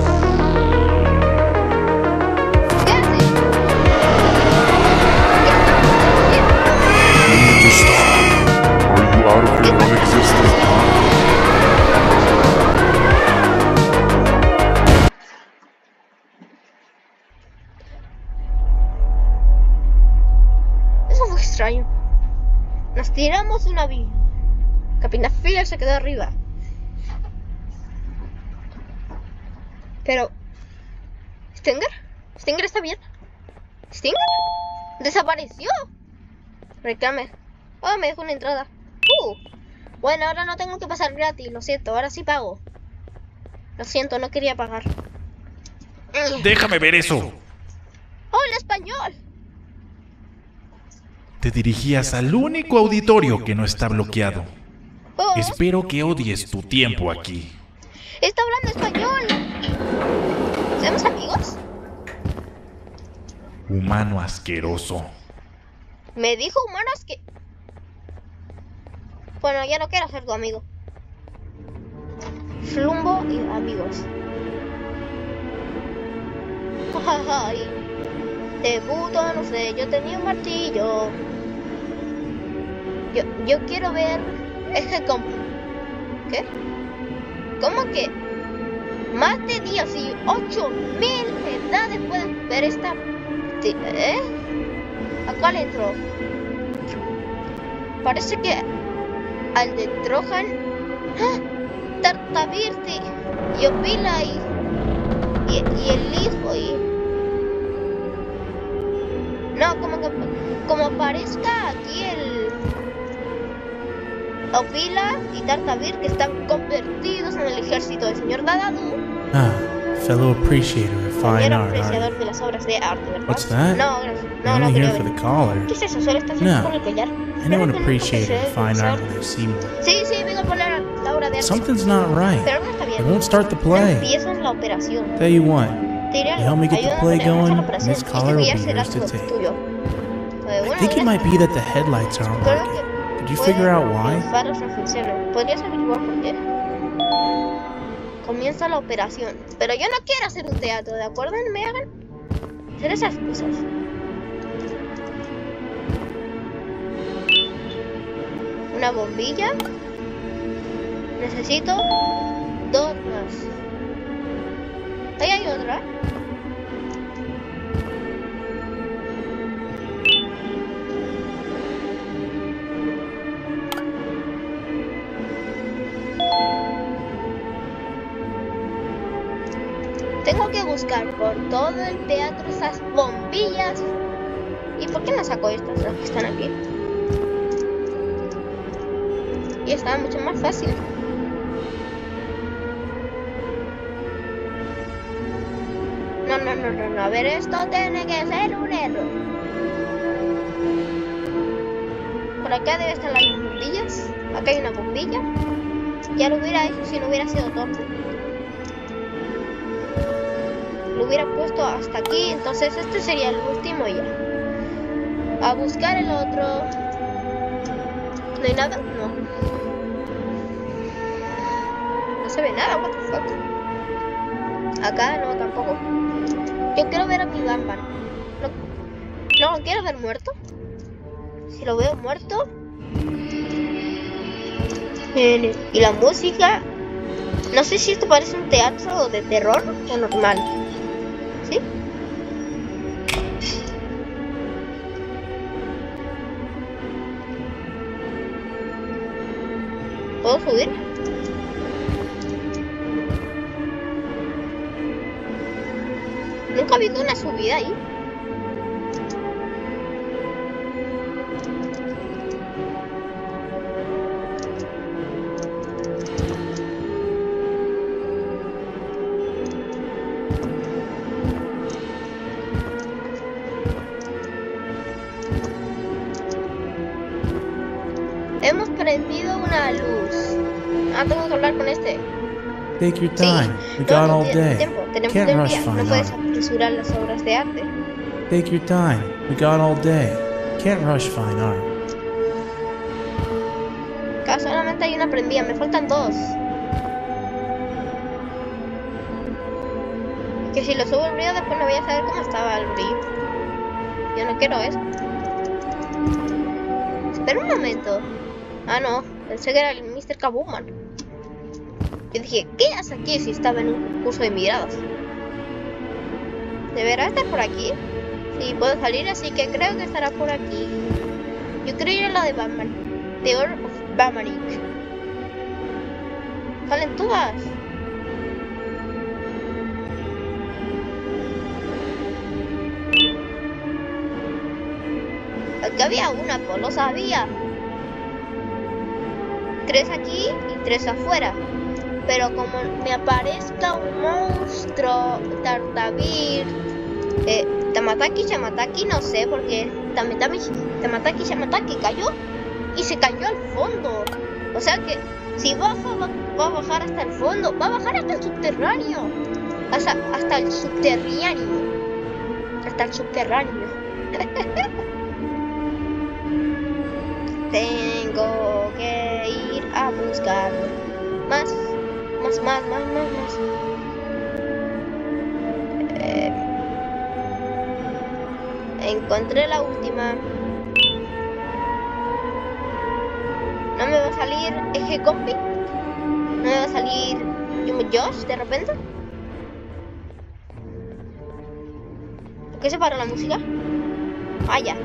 ¿Qué haces? You need to stop. Are you out of your non-existent mind? Eso fue extraño. Nos tiramos de un avión. Capitán Fidel se quedó arriba. Pero... ¿Stinger? ¿Stinger está bien? ¿Stinger? ¡Desapareció! Reclame. Oh, me dejó una entrada. Bueno, ahora no tengo que pasar gratis. Lo siento, ahora sí pago. Lo siento, no quería pagar. Déjame ver eso. ¡Hola, español! Te dirigías al único auditorio que no está bloqueado. Oh, Espero que odies tu tiempo aquí. está hablando español. ¿Somos amigos? Humano asqueroso. Me dijo humanos que... Bueno, ya no quiero ser tu amigo. Flumbo y amigos. Ay, de puto, no sé, yo tenía un martillo. Yo quiero ver ese compu. ¿Qué? ¿Cómo que? Más de 18.000 edades pueden ver esta... ¿Eh? ¿A cuál entró? Parece que al de Trojan, Tartavirti y Opila y el hijo y... No, como aparezca aquí el... Opila y Tartavir que están convertidos en el ejército del señor Dadadu. Fellow appreciator of fine Era art, are apreciador you? de las obras de arte, ¿verdad? What's that? No, gracias. You're No, no only here creo. for the collar. ¿Qué es eso? Solo estás No. aquí por el collar. Anyone Pero appreciator of fine profesor. art will have seen more. Sí, sí, vengo a poner la obra de arte. Something's not right. Pero no está They bien. won't start the No play. empiezas la operación. Tell you what, Te diré you algo. help me get the Ayúdame play a poner going, la and operación. this collar will collar be será yours to take. tuyo. I Bueno, think it might be that the headlights aren't creo working. que Did you puede figure out que why? los faros no funcionan. ¿Podrías averiguar por qué? Comienza la operación. Pero yo no quiero hacer un teatro, ¿de acuerdo? No me hagan hacer esas cosas. Una bombilla. Necesito 2 más. Ahí hay otra. Tengo que buscar por todo el teatro esas bombillas. ¿Y por qué no saco estas, las que están aquí? Y está mucho más fácil. no. A ver, esto tiene que ser un error. Por acá debe estar las bombillas. Acá hay una bombilla. Ya lo hubiera hecho si no hubiera sido torpe. Lo hubiera puesto hasta aquí. Entonces este sería el último ya. A buscar el otro. ¿No hay nada? No. No se ve nada, what the fuck. Acá no, tampoco. Yo quiero ver a mi Batman. No lo quiero ver muerto. Si lo veo muerto. Y la música. No sé si esto parece un teatro de terror o normal. ¿Sí? ¿Puedo subir? Nunca he visto una subida ahí. Hemos prendido una luz. Tengo que hablar con este. Take your time. We got all day. Can't rush fine art. No puedes apresurar las obras de arte. Take your time. We got all day. Can't rush fine art. Acá solamente hay una prendida. Me faltan dos. Que si lo subo el brillo después no voy a saber cómo estaba el brillo. Yo no quiero eso. Espera un momento. Ah, no. Pensé que era el Mr. Kabuman. Yo dije, ¿qué hace aquí si estaba en un concurso de miradas? ¿Deberá estar por aquí? Sí, puedo salir, así que creo que estará por aquí. Yo creo ir a la de Batman. The Order of Batmanic. Salen todas. Aquí había una, pues lo sabía. 3 aquí y 3 afuera. Pero como me aparezca un monstruo, Tartavir, Tamataki, no sé, porque Tamataki cayó y se cayó al fondo. O sea que si baja, va a bajar hasta el fondo, va a bajar hasta el subterráneo. Hasta el subterráneo. Hasta el subterráneo. Tengo que ir a buscar más. Encontré la última. No me va a salir Eje Compi. No me va a salir Jumbo Josh de repente. ¿Por qué se paró la música? Ah, ya.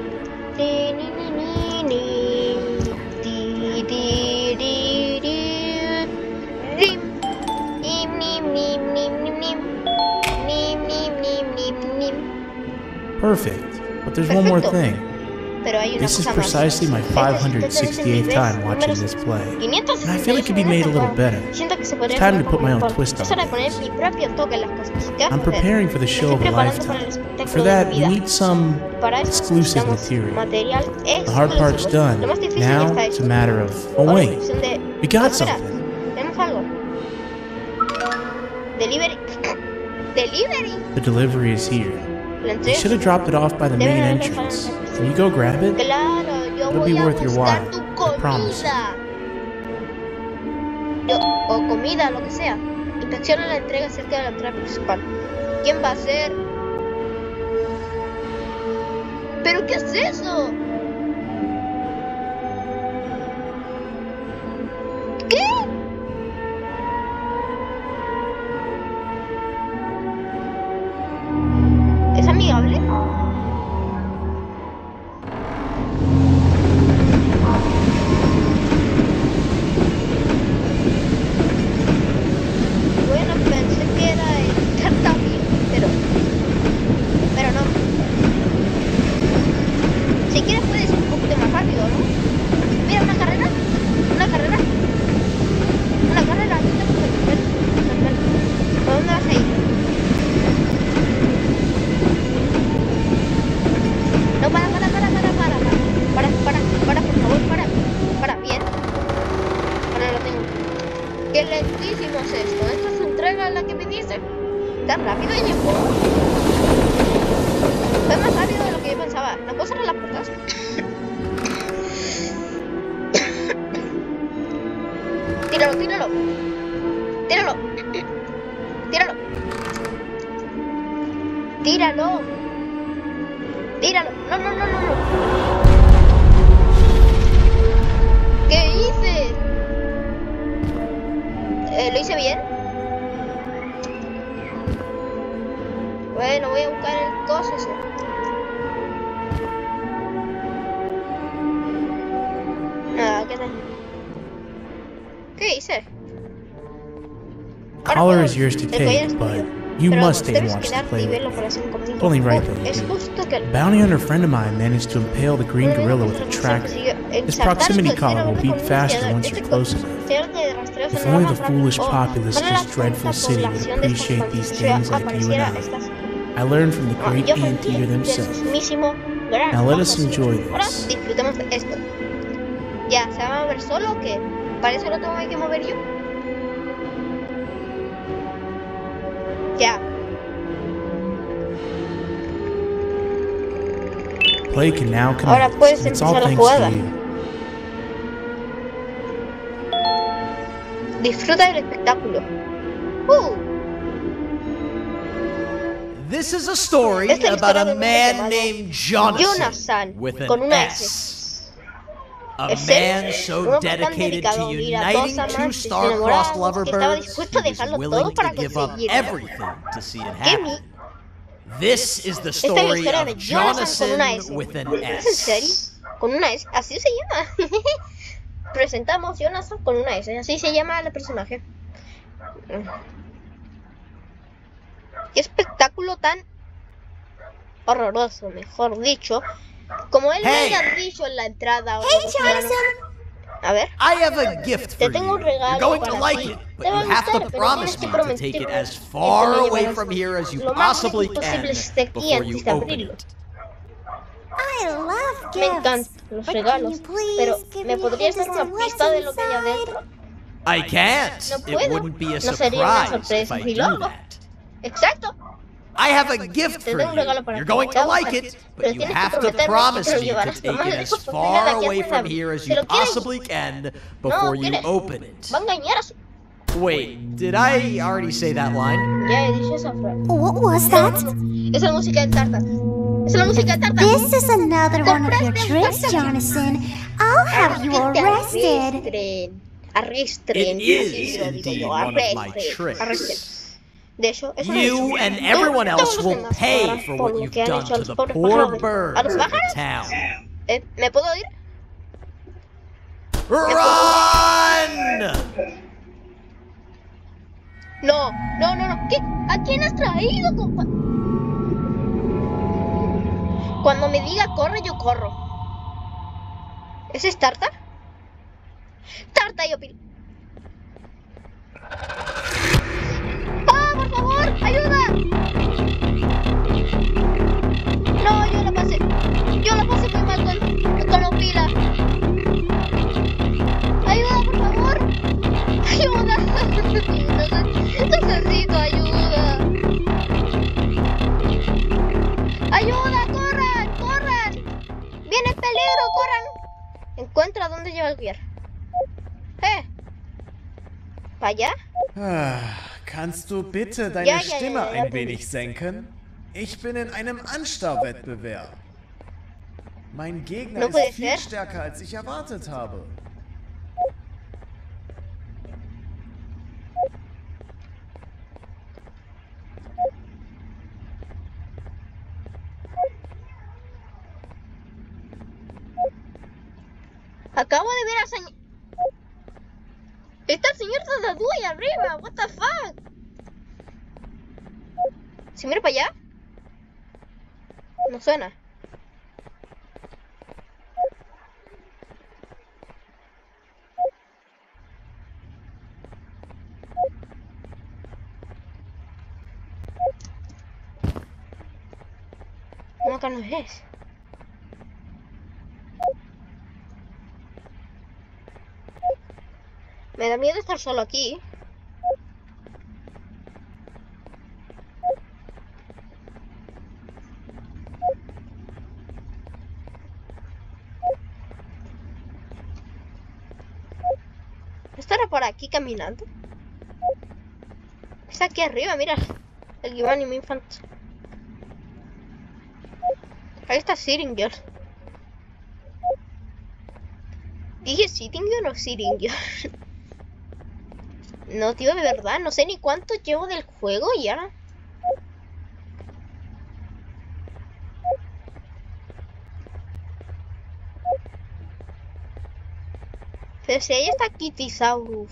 Perfect. But there's one more thing. This is precisely my 568th time watching this play, and I feel it could be made a little better. It's time to put my own twist on things. I'm preparing for the show of a lifetime. For that, we need some exclusive material. The hard part's done. Now it's a matter of... Oh wait, we got something. The delivery is here. I should have dropped it off by the main entrance. Can you go grab it? It'll be worth your while, I promise. O comida, lo que sea. Inspecciona la entrega cerca de la entrada principal. ¿Quién va a ser? ¿Pero qué es eso? ¿Qué? ¿Es amigable? Bueno, pensé que era el Tartavir, pero no. Si quieres Qué lentísimo es esto. Esta es entrega la que me dice. Tan rápido llegó. Fue más rápido de lo que yo pensaba. ¿No puedo cerrar las puertas? Tíralo, tíralo. Tíralo. Tíralo. Tíralo. Tíralo. No, no, no, no, no. ¿Qué hice? ¿Lo hice bien? Bueno, voy a buscar el coso ese. Nada, ¿qué tal? ¿Qué hice? Collar is yours to take, but you must stay and watch the play with me. Only right that you do. A bounty hunter friend of mine managed to impale the green gorilla with a tracker. His proximity collar will beat faster once you're close enough. If only the foolish populace of this dreadful city would appreciate these things like you and I learned from the great anteater themselves. Now let us enjoy this. Disfrutemos de esto. Ya, ¿se va a mover solo o qué? ¿Para eso lo tengo que mover yo? Ya. Play can now ahora puedes it's all empezar la thanks jugada. to you. Disfruta del espectáculo. This is a story about a man named Jonathan with an S. A man so dedicated to uniting two star-crossed loverbirds, he was willing to give up everything to see it happen. This is the story of Jonathan with an S. ¿En serio? ¿Con una S? Así se llama. Presentamos Jonathan con una S. Así se llama el personaje. Qué espectáculo tan horroroso, mejor dicho. Como él me había dicho en la entrada. Hey, Jonathan. A ver. I have a gift for Te tengo un you. regalo. You're going to like it, but you have to promise me to take it as far away from here as you possibly can before you open it. I love Me encantan los regalos, pero ¿me podrías dar una pista de lo que hay adentro? I can't. No It puedo. wouldn't be a No sería una surprise if sorpresa I si do lo hago. that. Exacto. I have a gift Te for tengo un regalo you. para You're ti. going Te to voy a like gustar. it, Pero but you tienes que have to prometerme que promise te lo me to llevarás lo take más it lejos as posible de far aquí away afuera. from here as Se you lo quiere- possibly can before you quiere. open it. Va a engañar a su... Wait, did I already say that line? Ya he dicho esa frase. What was that? Es la música de Tartar. Es la música de Tartar. This is another one of your tricks, Jonathan. I'll have you arrested. Arresten. It is indeed one of my tricks. Arresten. De hecho, eso You and everyone else will pay for what you've done to the poor birds of the town. ¿Me puedo ir? Run! No, no, no, no. ¿Qué? ¿A quién has traído, compa? Cuando me diga corre, yo corro. ¿Ese es Tartar? Tarta, yo pido. ¡Ah, por favor! ¡Ayuda! No, yo la pasé. Yo la pasé muy mal con la pila. ¡Ayuda, por favor! ¡Ayuda! Necesito ayuda. ¡Ayuda! ¡Corran! ¡Corran! ¡Viene peligro! ¡Corran! Encuentra dónde lleva el guiar. ¿Para allá? Kannst du bitte deine Stimme ein wenig senken? Ich bin in einem Anstarrwettbewerb. Mein Gegner ist viel stärker, als ich erwartet habe. Acabo de ver a señor... Está el señor Dadadú ahí arriba. What the fuck? ¿Se mira para allá? No suena. No, acá no es. Me da miedo estar solo aquí. ¿Estará por aquí caminando? Está aquí arriba, mira. El Giovanni, mi infante. Ahí está Siringer. ¿Dije Siringer o Siringer? No, tío, de verdad. No sé ni cuánto llevo del juego ya. Pero si ahí está Kittysaurus.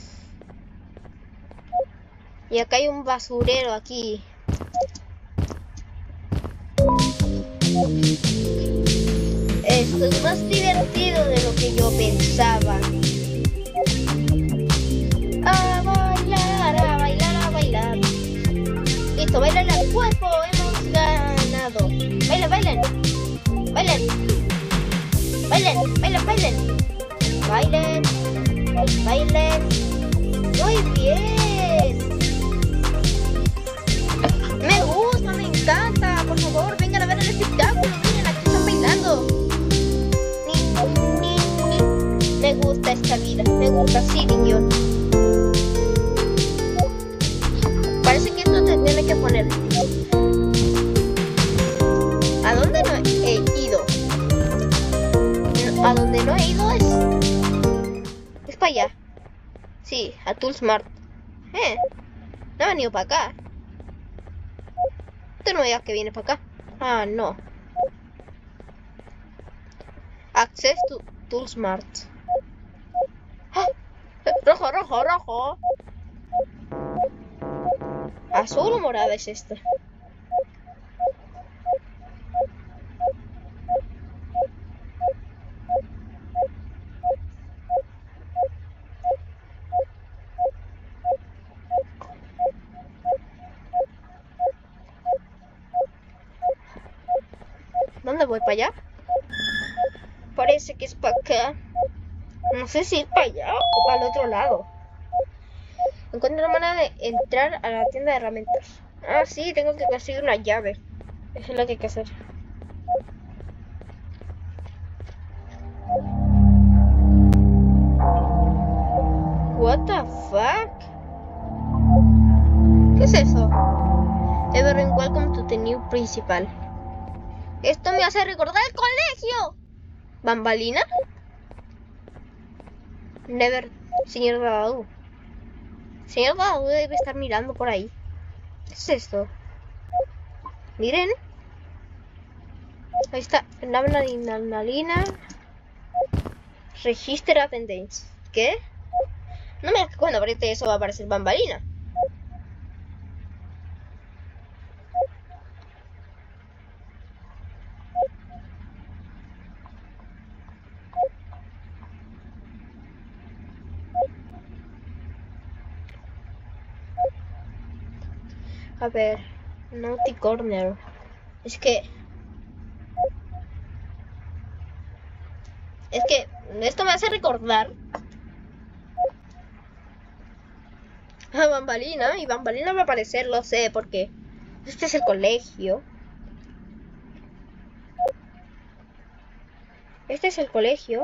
Y acá hay un basurero aquí. Esto es más divertido de lo que yo pensaba. A bailar, a bailar, a bailar. Listo, bailan al cuerpo, hemos ganado. Bailen, bailen. Bailen. Bailen, bailen, bailen. Bailen. Bailen. Muy bien. Me gusta, me encanta. Por favor, vengan a ver el espectáculo. Miren, aquí están bailando. Me gusta esta vida. Me gusta, sí, niño. Parece que esto te tiene que poner. ¿A dónde no he ido? A donde no he ido es para allá. Sí, a Toolsmart. No ha venido para acá. Tú no me digas que viene para acá. Ah, no. Access to Toolsmart. ¡Ah! Rojo, rojo, rojo. Azul o morada es esta. ¿Dónde voy? ¿Para allá? Parece que es para acá. No sé si es para allá o para el otro lado. Encuentro una manera de entrar a la tienda de herramientas. Ah, sí, tengo que conseguir una llave. Eso es lo que hay que hacer. What the fuck? ¿Qué es eso? Everyone, welcome to the new principal. Esto me hace recordar el colegio. ¿Bambalina? Never, señor Dadu. Señor Dadu debe estar mirando por ahí. ¿Qué es esto? Miren. Ahí está. Adrenalina. Register attendance. ¿Qué? No me digas que cuando apriete eso va a aparecer Bambalina. A ver, Naughty Corner. Es que esto me hace recordar a Bambalina. Y Bambalina va a aparecer, lo sé, porque este es el colegio. Este es el colegio.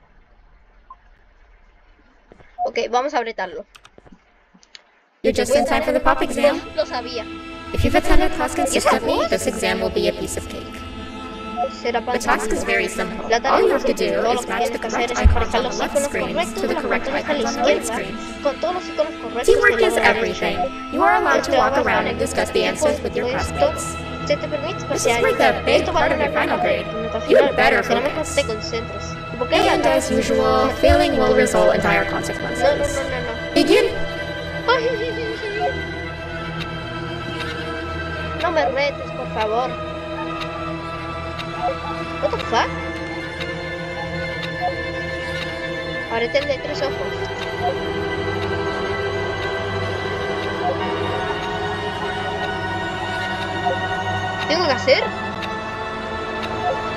Ok, vamos a apretarlo. You're just in time for the pop exam. Lo sabía. If you've attended class consistently, this exam will be a piece of cake. The task is very simple. All you have to do is match the correct icons on the left screen to the correct icons on the right screen. Teamwork is everything. You are allowed to walk around and discuss the answers with your classmates. This is like the big part of your final grade. Even better focus. And as usual, failing will result in dire consequences. Begin! No me retes, por favor. What the fuck? Ahorita el de 3 ojos. ¿Qué tengo que hacer?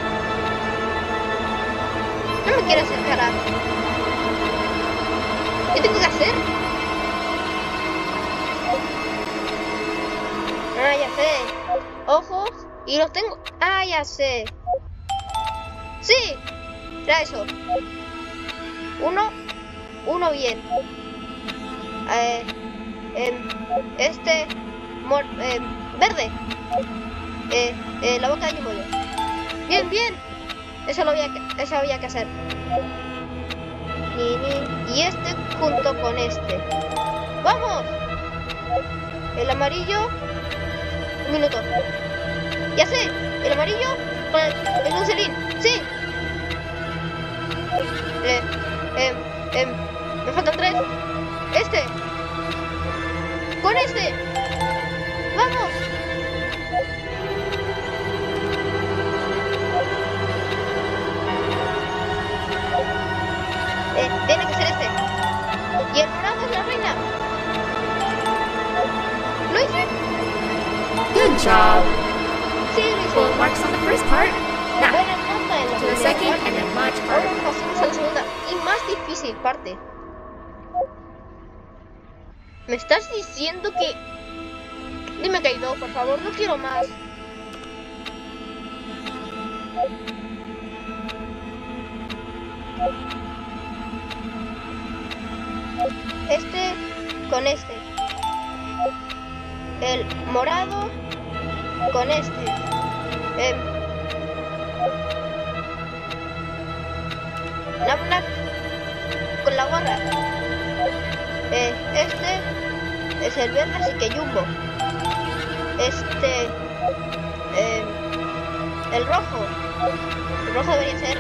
No me quiero acercar a... ¿Qué tengo que hacer? Ah, ya sé. Ojos. Y los tengo... Ah, ya sé. ¡Sí! Era eso. Uno bien. Verde. La boca de Jumbo. Bien, bien. Eso había que hacer. Y este junto con este. ¡Vamos! El amarillo. Un minuto. Ya sé. El amarillo con el Lucelín. Sí. Me faltan 3. Este. Con este. Vamos. Tiene que ser este. Y el morado es la reina. ¿Lo hice? Good job. Sí, lo hice. Full marks on the first part. Now, Buena nota en la to the primera second parte. and then much Ahora harder. pasamos a la segunda y más difícil parte. ¿Me estás diciendo que...? Dime que hay 2, por favor, no quiero más. Este con este. El morado con este. Nap con la gorra. Este es el verde, así que Jumbo. El rojo. El rojo debería ser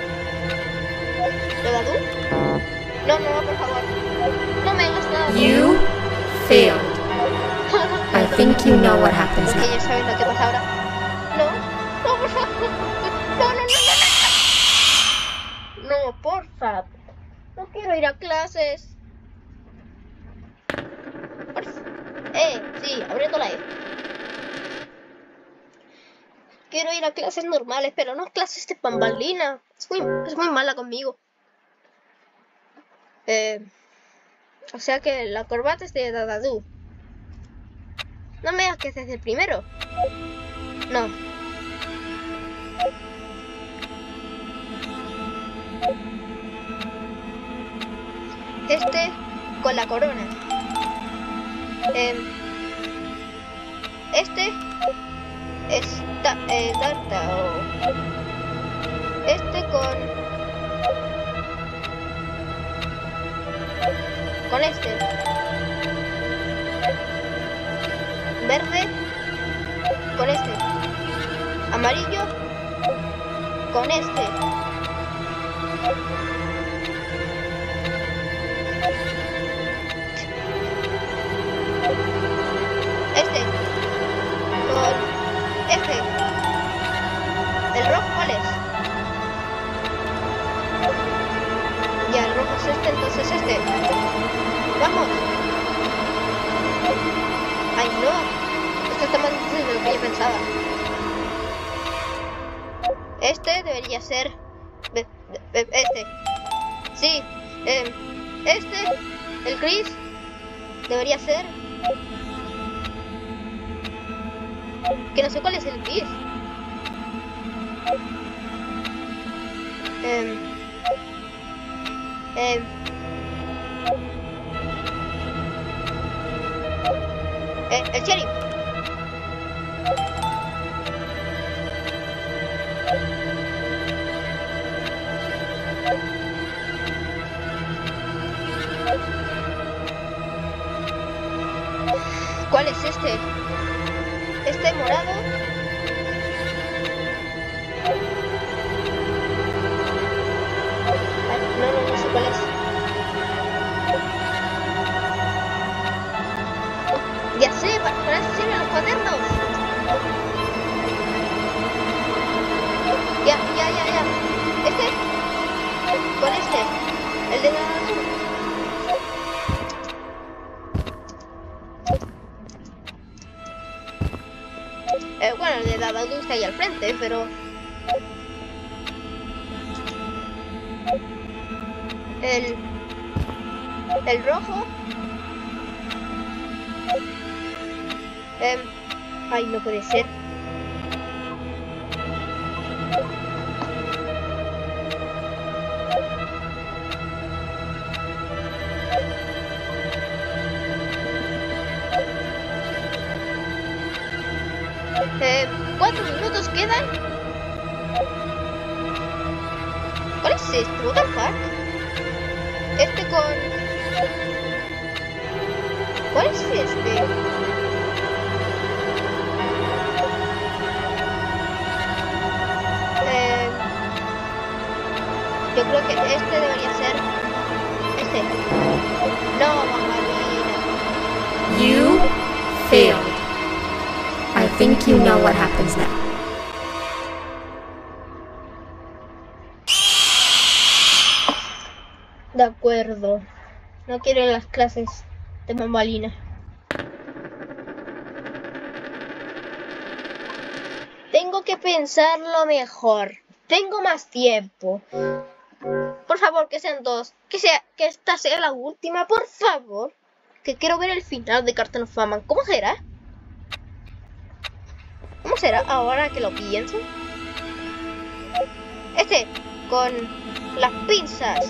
Dadadú. No, por favor. No me hagas nada. You failed. I think you know what happens Porque now. ya sabes lo que pasa ahora. No, por favor. No, porfa. No quiero ir a clases. Sí, abriendo la E. Quiero ir a clases normales, pero no clases de Bambalina. Es muy mala conmigo. O sea que la corbata es de Dadadú. No me digas que es desde el primero. No. Este con la corona. Este es Darta. Este con este. Verde con este. Amarillo con este. Este con este. ¿El rojo cuál es? Ya, el rojo es este, entonces este. ¡Vamos! ¡Ay, no! Esto está más difícil de lo que yo pensaba. Este debería ser... Este. Sí. Este, el gris, debería ser... Que no sé cuál es el gris. El sheriff. ¿Cuál es este? Este morado. No sé cuál es. Ya sé, para eso sirven los cuadernos. Ya. Este. Con este. El de la... Bueno, el de Dadadú está ahí al frente, pero... El rojo. Ay, no puede ser. ¿4 minutos quedan? ¿Cuál es este? What the fuck? Este con... ¿Cuál es este? Yo creo que este debería ser... Este. No, Bambalina. You failed. I think you know what happens now. De acuerdo. No quiero las clases de Bambalina. Tengo que pensarlo mejor. Tengo más tiempo. Por favor, que sean 2. Que esta sea la última, por favor. Que quiero ver el final de Cartoon of Batman. ¿Cómo será? ¿Cómo será ahora que lo pienso? Este, con las pinzas.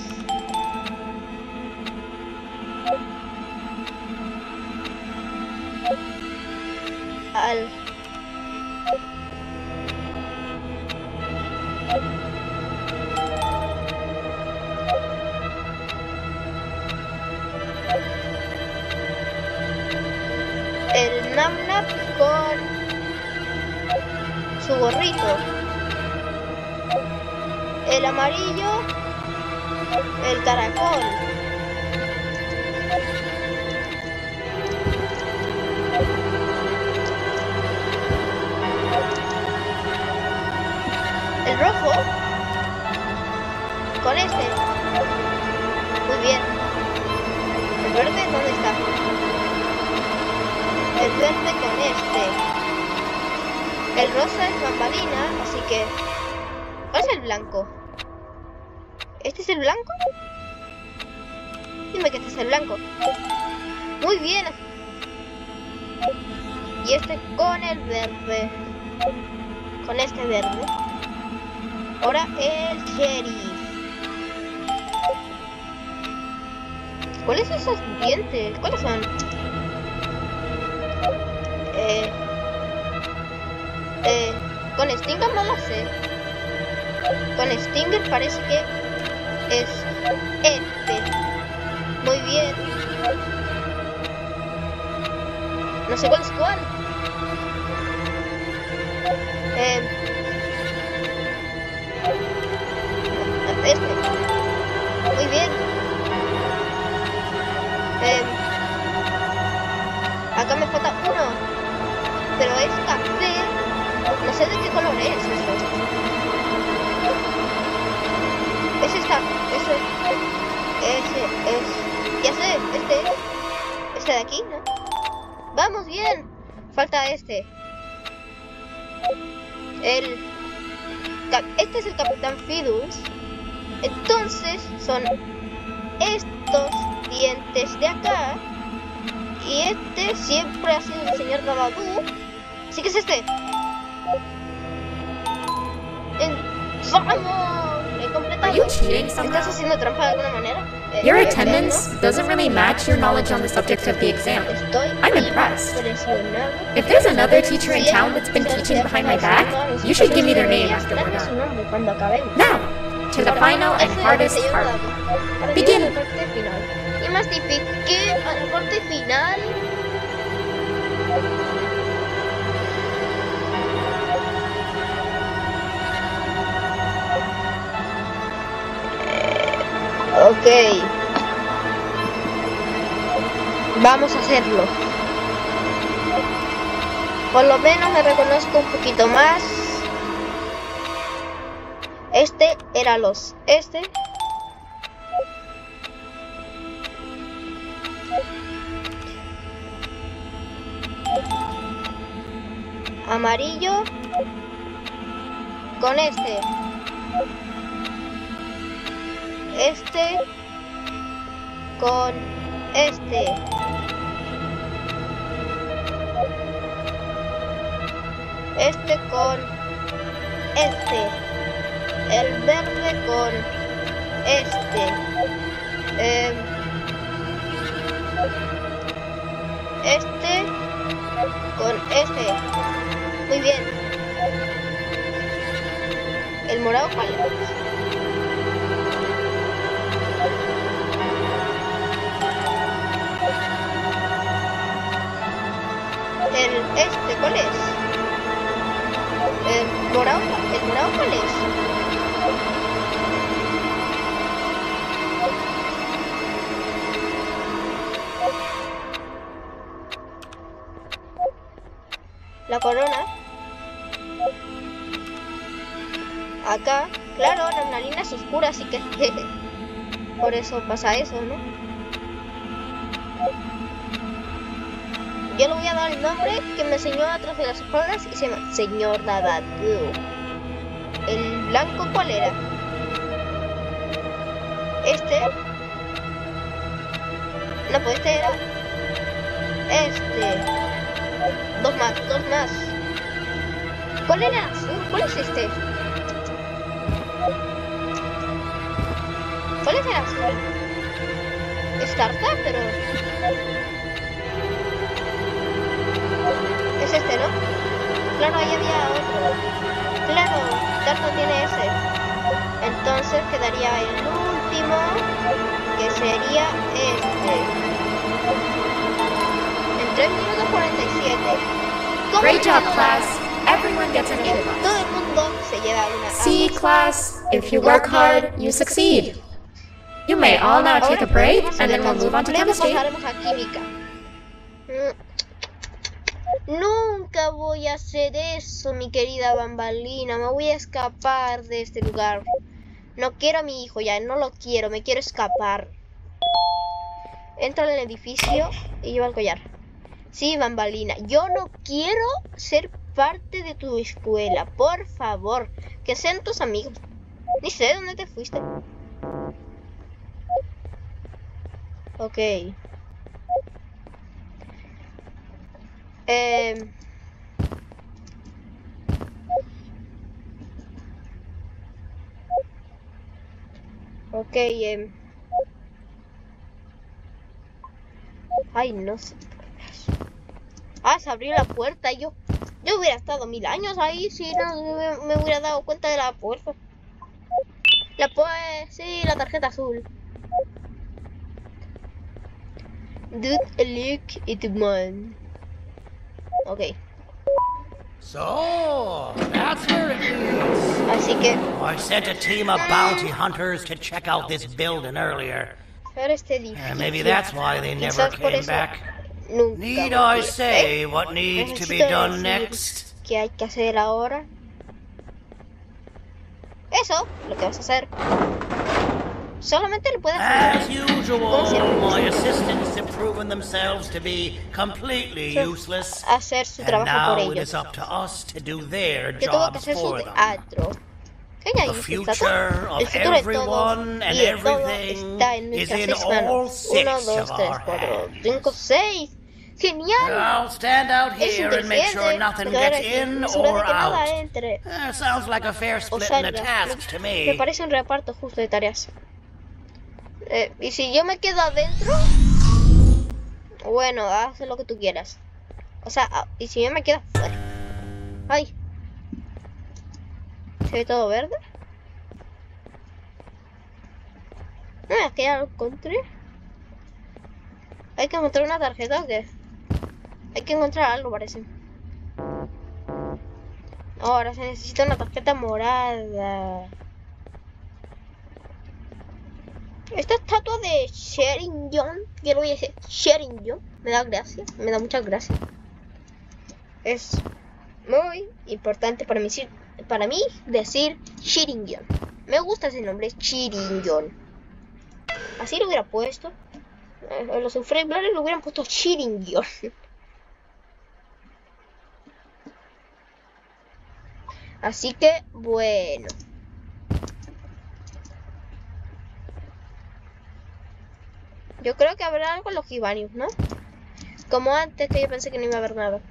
El Nam-Nam con su gorrito. El amarillo, el caracol. El rojo con este. Muy bien. El verde, ¿dónde está? El verde con este. El rosa es Bambalina, así que... ¿Cuál es el blanco? ¿Este es el blanco? Dime que este es el blanco. Muy bien. Y este con el verde. Con este verde. Ahora el sheriff. ¿Cuáles son esos dientes? ¿Cuáles son? Con Stinger no lo sé. Con Stinger parece que es este. Muy bien. No sé cuál es cuál. Este. Muy bien. Acá me falta uno. Pero es café. No sé de qué color es eso. Es esta. Ese es. Ya sé, este es. Este de aquí, ¿no? Vamos bien. Falta este. Este es el Capitán Fiddles. Entonces son estos dientes de acá. Y este siempre ha sido el señor Babadoo. Así que es este. ¡Vamos! Lo he completado. Are you cheating somehow? ¿Estás haciendo trampa de alguna manera? Your attendance doesn't really match your knowledge on the subject of the exam. I'm impressed. If there's another teacher in town that's been teaching behind my back, you should give me their name after we're done. Now, to the final and hardest part. Begin. Y más difícil a la parte final. Ok. Vamos a hacerlo. Por lo menos me reconozco un poquito más. Este era los... Este. Amarillo. Con este. Este con Este. Este con este. El verde con este. Este con este. Muy bien. ¿El morado cuál es? Este, ¿cuál es? ¿El morado cuál es? La corona. Acá, claro, la adrenalina es oscura, así que por eso pasa eso, ¿no? Yo le voy a dar el nombre que me enseñó atrás de las espaldas y se llama Señor Nadadú. ¿El blanco cuál era? Este. No, pues este era. Este. Dos más. ¿Cuál era el azul? ¿Cuál es este? ¿Cuál es el azul? Es Tarta, pero... es este, ¿no? Claro, ahí había otro. Claro, Tarta tiene ese. Entonces quedaría el último, que sería este. En 3 minutos 47. Great job, class. Everyone gets an A+. Todo el mundo se lleva una A+. See, class, if you work hard, you succeed. You may all now take a break, and then we'll move on to chemistry. Pasaremos a química. Nunca voy a hacer eso, mi querida Bambalina. Me voy a escapar de este lugar. No quiero a mi hijo ya, no lo quiero, me quiero escapar. Entra en el edificio y lleva el collar. Sí, Bambalina, yo no quiero ser parte de tu escuela. Por favor, que sean tus amigos. Ni sé dónde te fuiste. Ok. Ok, ay, no sé. Ah, se abrió la puerta. Yo hubiera estado 1000 años ahí si no me hubiera dado cuenta de la puerta. Sí, la tarjeta azul. Dude, look at mine. Okay. So, that's where it is. Así que... I sent a team of bounty hunters to check out this building earlier. Maybe that's why they never came back. Need I say what needs to be done next? ¿Qué hay que hacer ahora? Eso, lo que vas a hacer. Solamente lo puedes hacer. As usual, my assistants have proven themselves to be completely useless. Hacer su trabajo por ellos. Now it is up to us to do their Yo tengo que jobs hacer su for them. teatro. The future of everyone and everything is in all 6 of our hands. 5, 6. Genial. I'll stand out here and make sure nothing gets in or out. Sounds like a fair split in the tasks to me. Me parece un reparto justo de tareas. Y si yo me quedo adentro, bueno, haz lo que tú quieras. O sea, y si yo me quedo afuera. Ay. ¿Se ve todo verde? No, es que ya lo encontré. ¿Hay que encontrar una tarjeta o qué? Hay que encontrar algo, parece. Ahora se necesita una tarjeta morada. Esta estatua de Sheringham, yo lo voy a decir Sheringham, me da gracia, me da muchas gracias. Es muy importante para mí decir Sheringham. Me gusta ese nombre, Sheringham. Así lo hubiera puesto. Los infrables lo hubieran puesto Sheringham. Así que, bueno. Yo creo que habrá algo en los Gibanius, ¿no? Como antes, que yo pensé que no iba a haber nada.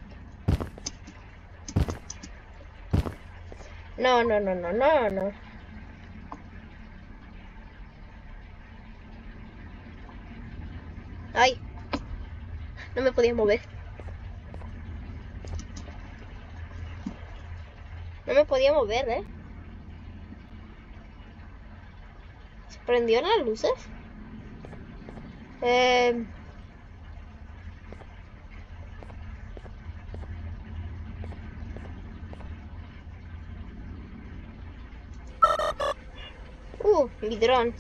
No. Ay. No me podía mover. No me podía mover, ¿eh? ¿Se prendieron las luces? Mi dron.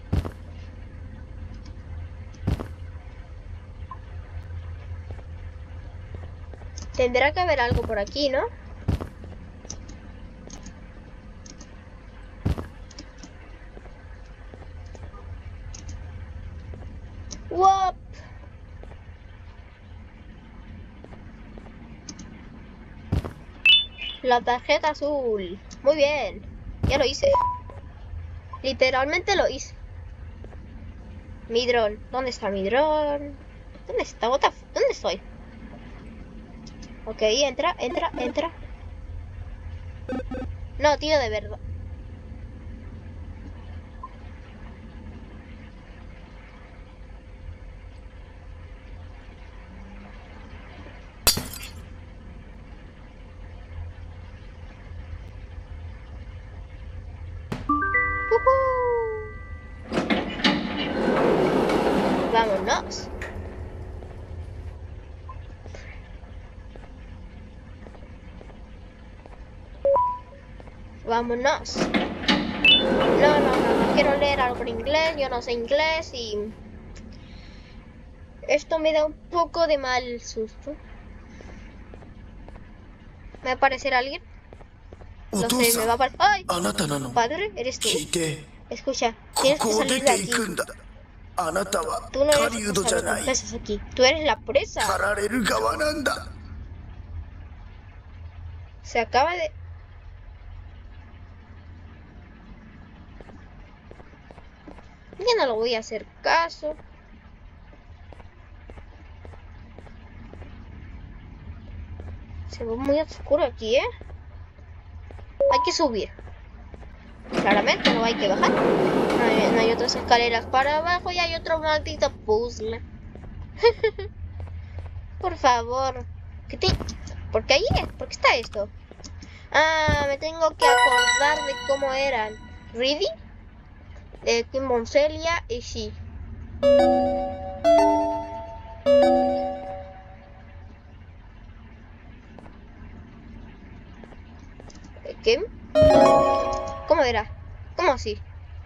Tendrá que haber algo por aquí, ¿no? ¡Wop! La tarjeta azul. Muy bien. Ya lo hice. Literalmente lo hice. Mi dron. ¿Dónde está mi dron? ¿Dónde está? ¿Dónde estoy? Ok, entra. No, tío, de verdad. Vámonos. Vámonos. No quiero leer algo en inglés. Yo no sé inglés y esto me da un poco de mal susto. ¿Me va a aparecer alguien? No sé, me va a aparecer. ¡Ay! Padre, eres tú. Escucha, tienes que salir de aquí. Tú no eres responsable de presas aquí. Tú eres la presa. Se acaba de... Ya no lo voy a hacer caso. Se ve muy oscuro aquí, ¿eh? Hay que subir. Claramente no hay que bajar. No hay otras escaleras para abajo y hay otro maldito puzzle. Por favor. ¿Por qué ahí es? ¿Por qué está esto? Ah, me tengo que acordar de cómo eran. Reedy, Kim Moncelia y She. ¿Qué? ¿Cómo era? ¿Cómo así?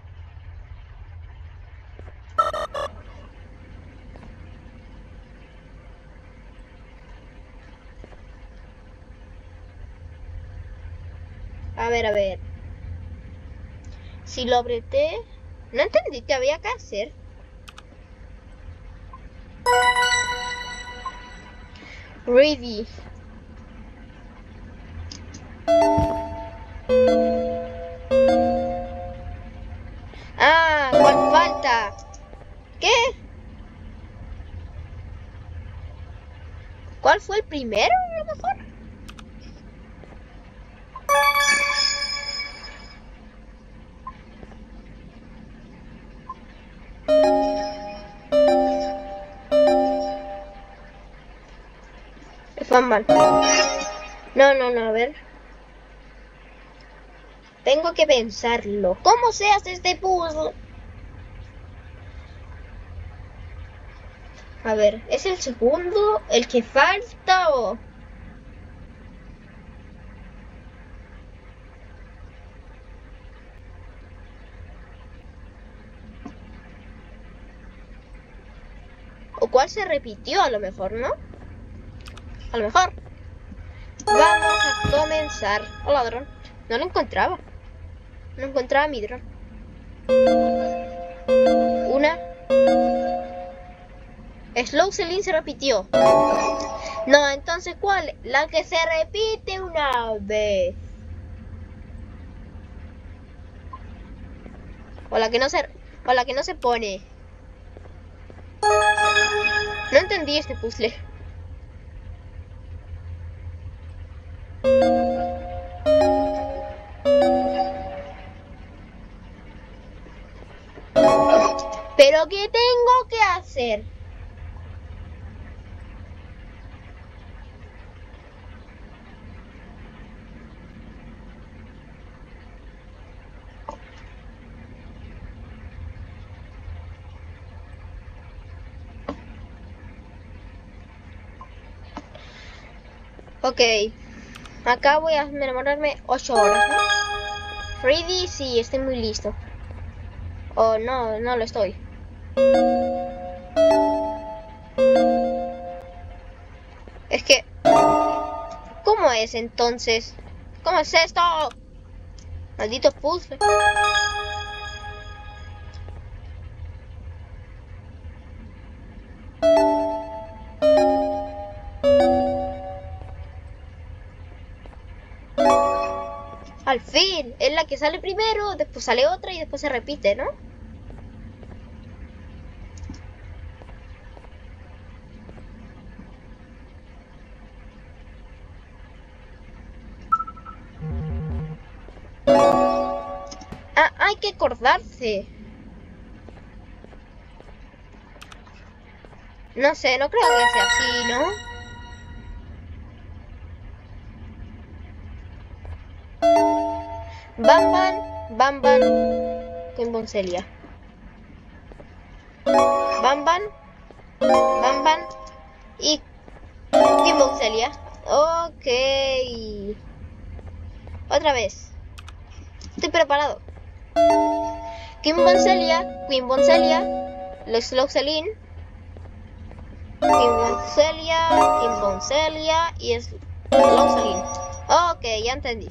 A ver. Si lo apreté... No entendí qué había que hacer. Ready. Ah, ¿cuál falta? ¿Qué? ¿Cuál fue el primero, a lo mejor? Fue mal. No, a ver. Tengo que pensarlo. ¿Cómo se hace este puzzle? A ver, ¿es el segundo el que falta o...? ¿O cuál se repitió a lo mejor, no? A lo mejor. Vamos a comenzar. Hola, dron. No lo encontraba. No encontraba mi dron. Una. Slow Celine se repitió. No, entonces ¿cuál? La que se repite una vez. O la que no se pone. No entendí este puzzle. ¿Pero qué tengo que hacer? Ok, acá voy a demorarme 8 horas, ¿no? Freddy, sí, estoy muy listo. Oh, no, no lo estoy. Es que... ¿Cómo es entonces? ¿Cómo es esto? Maldito puzzle. Al fin, es la que sale primero, después sale otra y después se repite, ¿no? Ah, hay que acordarse. No sé, no creo que sea así, ¿no? Bam Bam, Queen Boncelia. Bam Bam y Queen Boncelia. Ok. Otra vez. Estoy preparado. Queen Boncelia, los Slowceline, Queen Boncelia y Slowceline. Ok, ya entendí.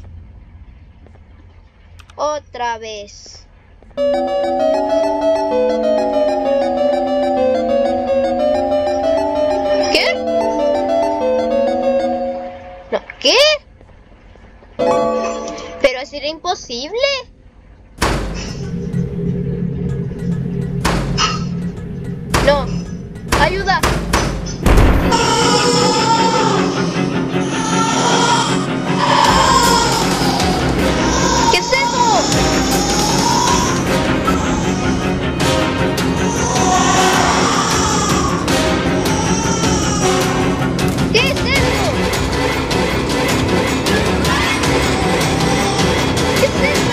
Otra vez. ¿Qué? No, ¿qué? Pero sería imposible. No. Ayuda. ¿Qué es eso? ¿Qué es eso? ¿Qué es eso?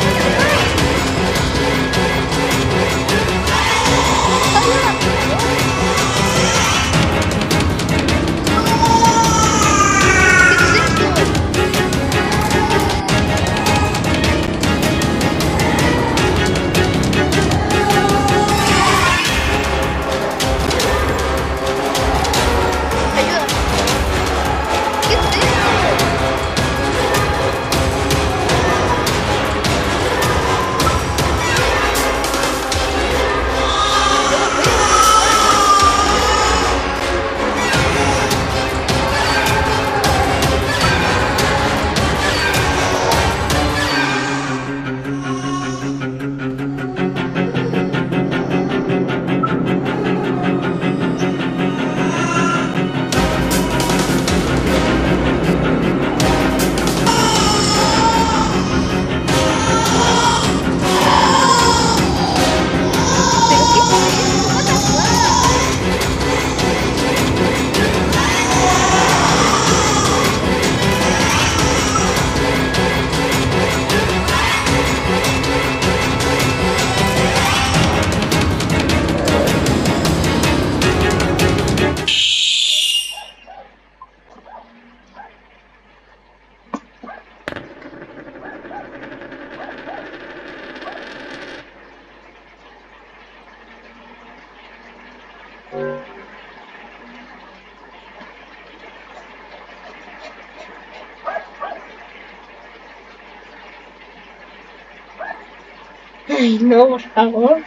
Ay, no, por favor.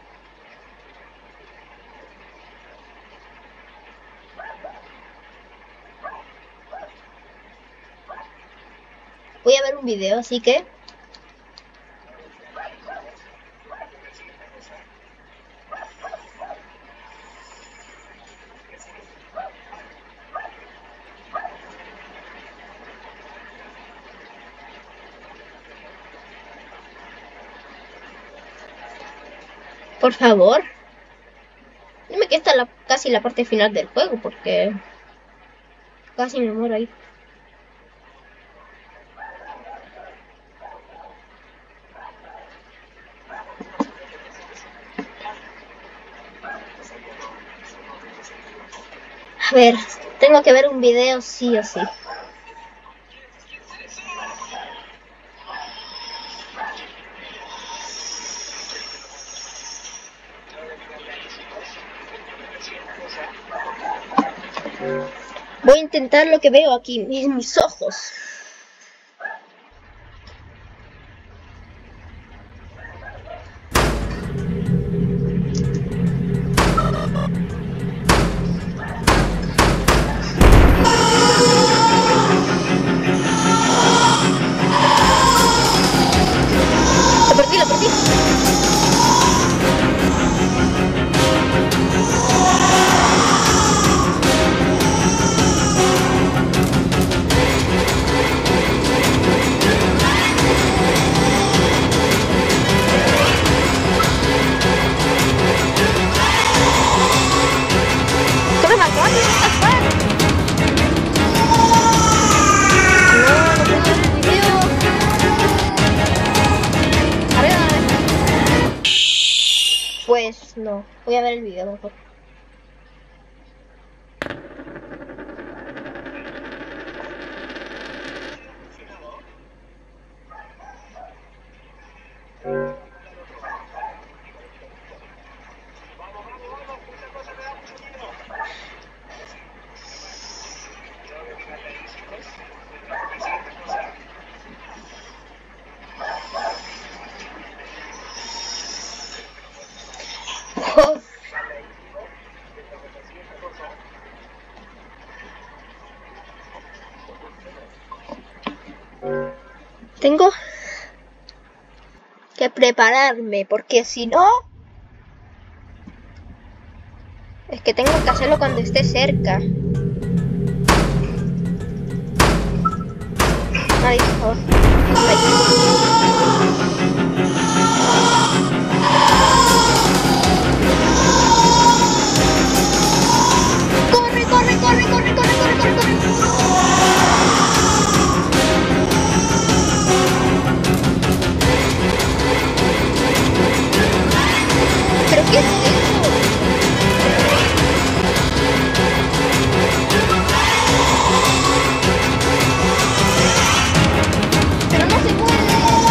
Voy a ver un video, así que... Por favor. Dime que esta es casi la parte final del juego, porque casi me muero ahí. A ver, tengo que ver un video sí o sí. Voy a intentar lo que veo aquí en mis ojos. La perdí. Pues no, voy a ver el video mejor. Tengo que prepararme, porque si no... Es que tengo que hacerlo cuando esté cerca. Ay, por favor. ¡Corre, corre, corre, corre, corre, corre, corre, corre! ¿Pero qué es eso? Pero no se puede.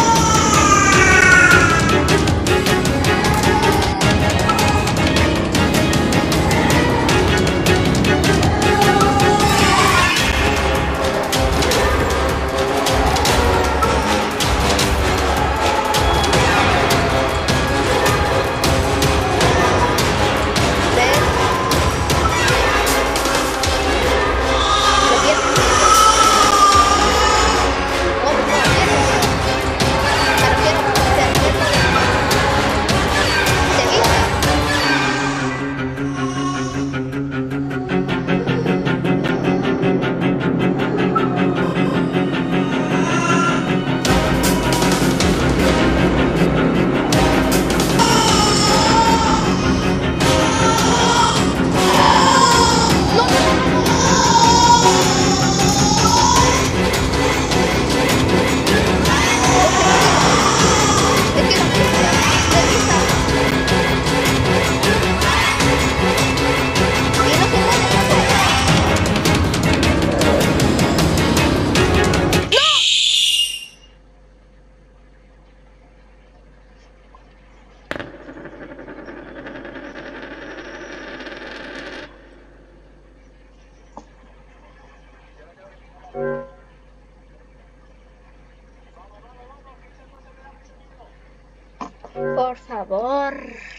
Por favor.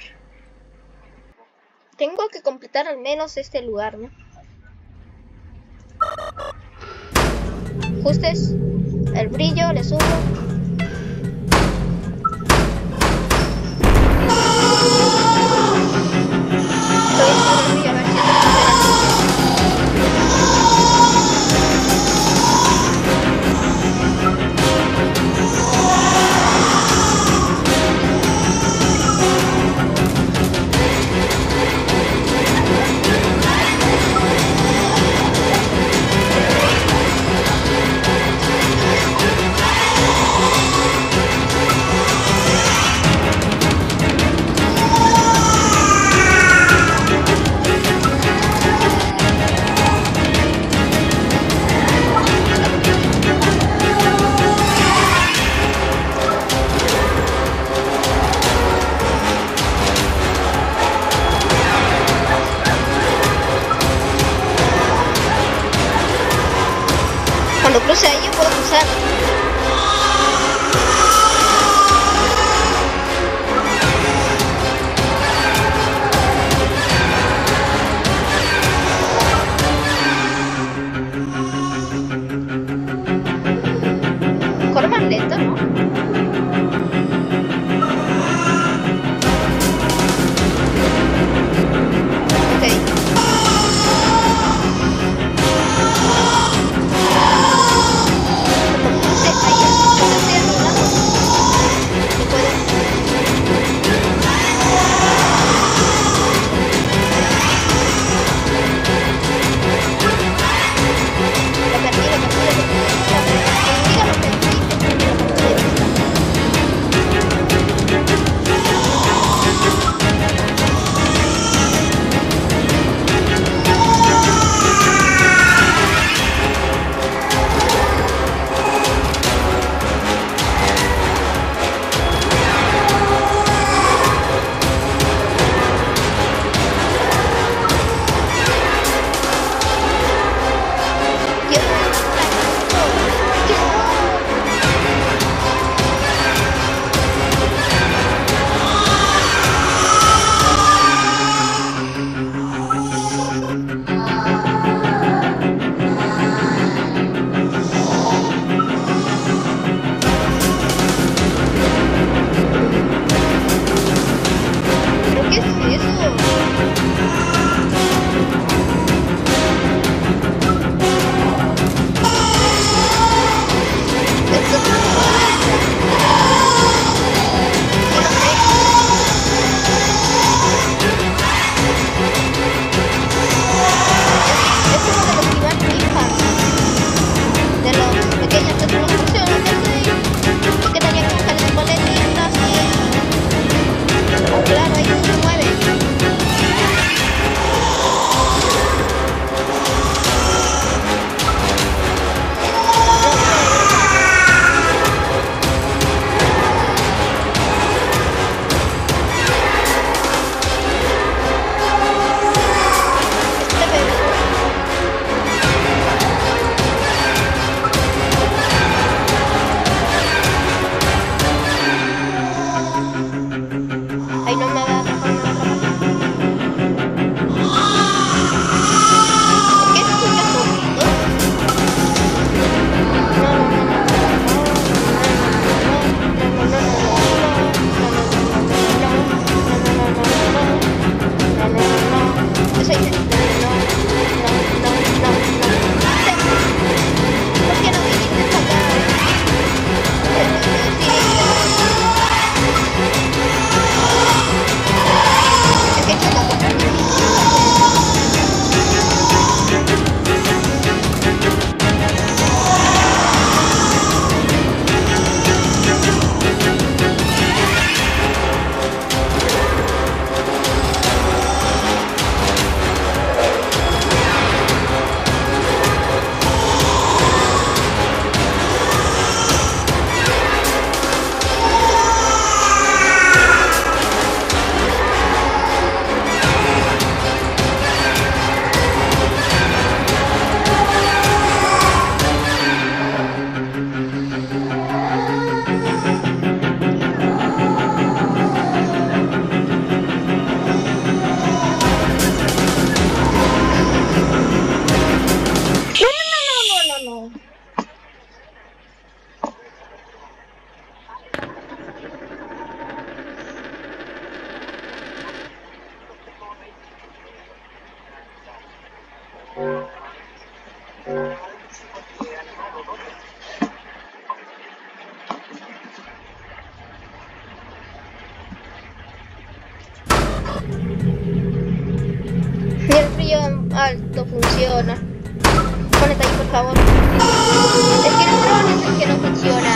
Tengo que completar al menos este lugar, ¿no? Ajustes. El brillo, le subo. Cuando cruce ahí yo puedo cruzar. Corre más lento, ¿no? alto funciona. Ponete ahí, por favor. Es que no drones es que no funciona.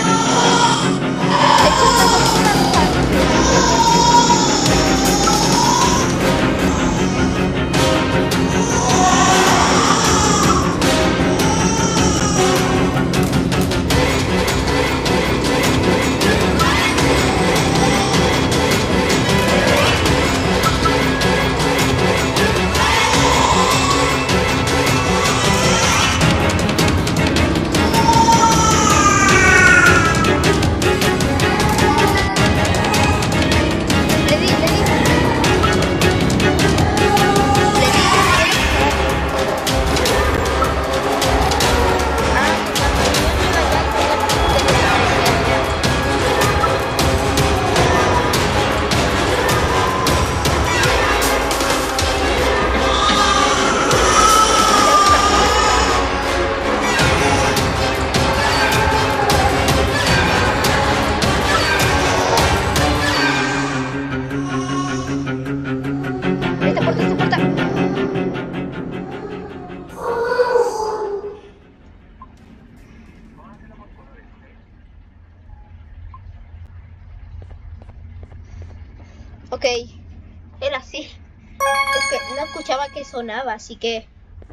Ok, era así. Es que no escuchaba que sonaba, así que...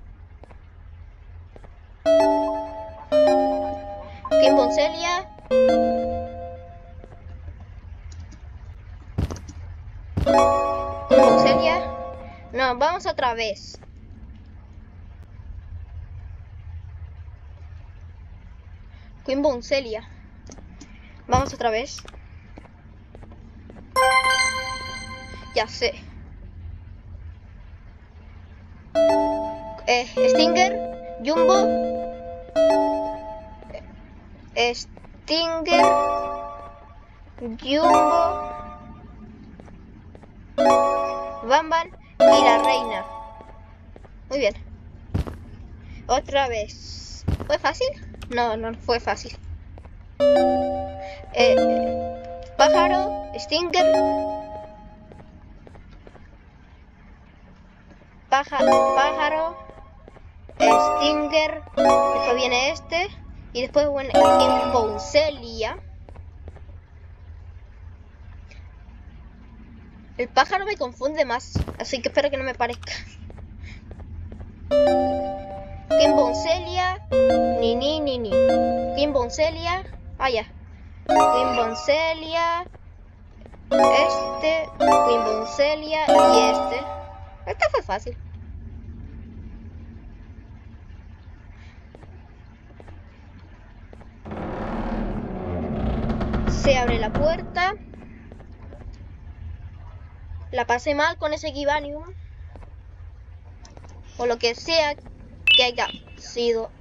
Quimboncelia. Quimboncelia. No, vamos otra vez. Quimboncelia. Vamos otra vez. Ya sé. Stinger, Jumbo. Stinger, Jumbo, Bamban y la reina. Muy bien. Otra vez. ¿Fue fácil? No, no fue fácil. Pájaro, Stinger, pájaro, Stinger, después viene este, y después viene Quimboncelia. El pájaro me confunde más, así que espero que no me parezca. Quimboncelia, ni. Quimboncelia, ya. Quimboncelia, Quimboncelia y este. Este fue fácil. Se abre la puerta. La pasé mal con ese Givanium. O lo que sea que haya sido.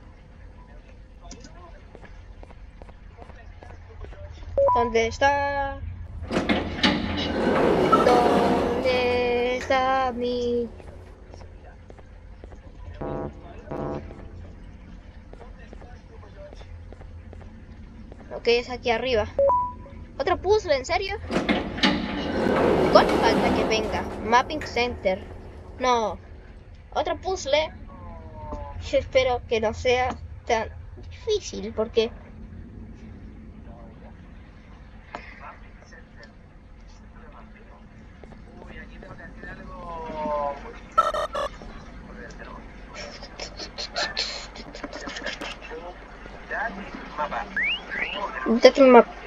¿Dónde está? ¿Dónde está mi...? Ok, es aquí arriba. ¿Otro puzzle? ¿En serio? ¿Cuál falta que venga? Mapping Center. No. Otro puzzle. Yo espero que no sea tan difícil porque... Map.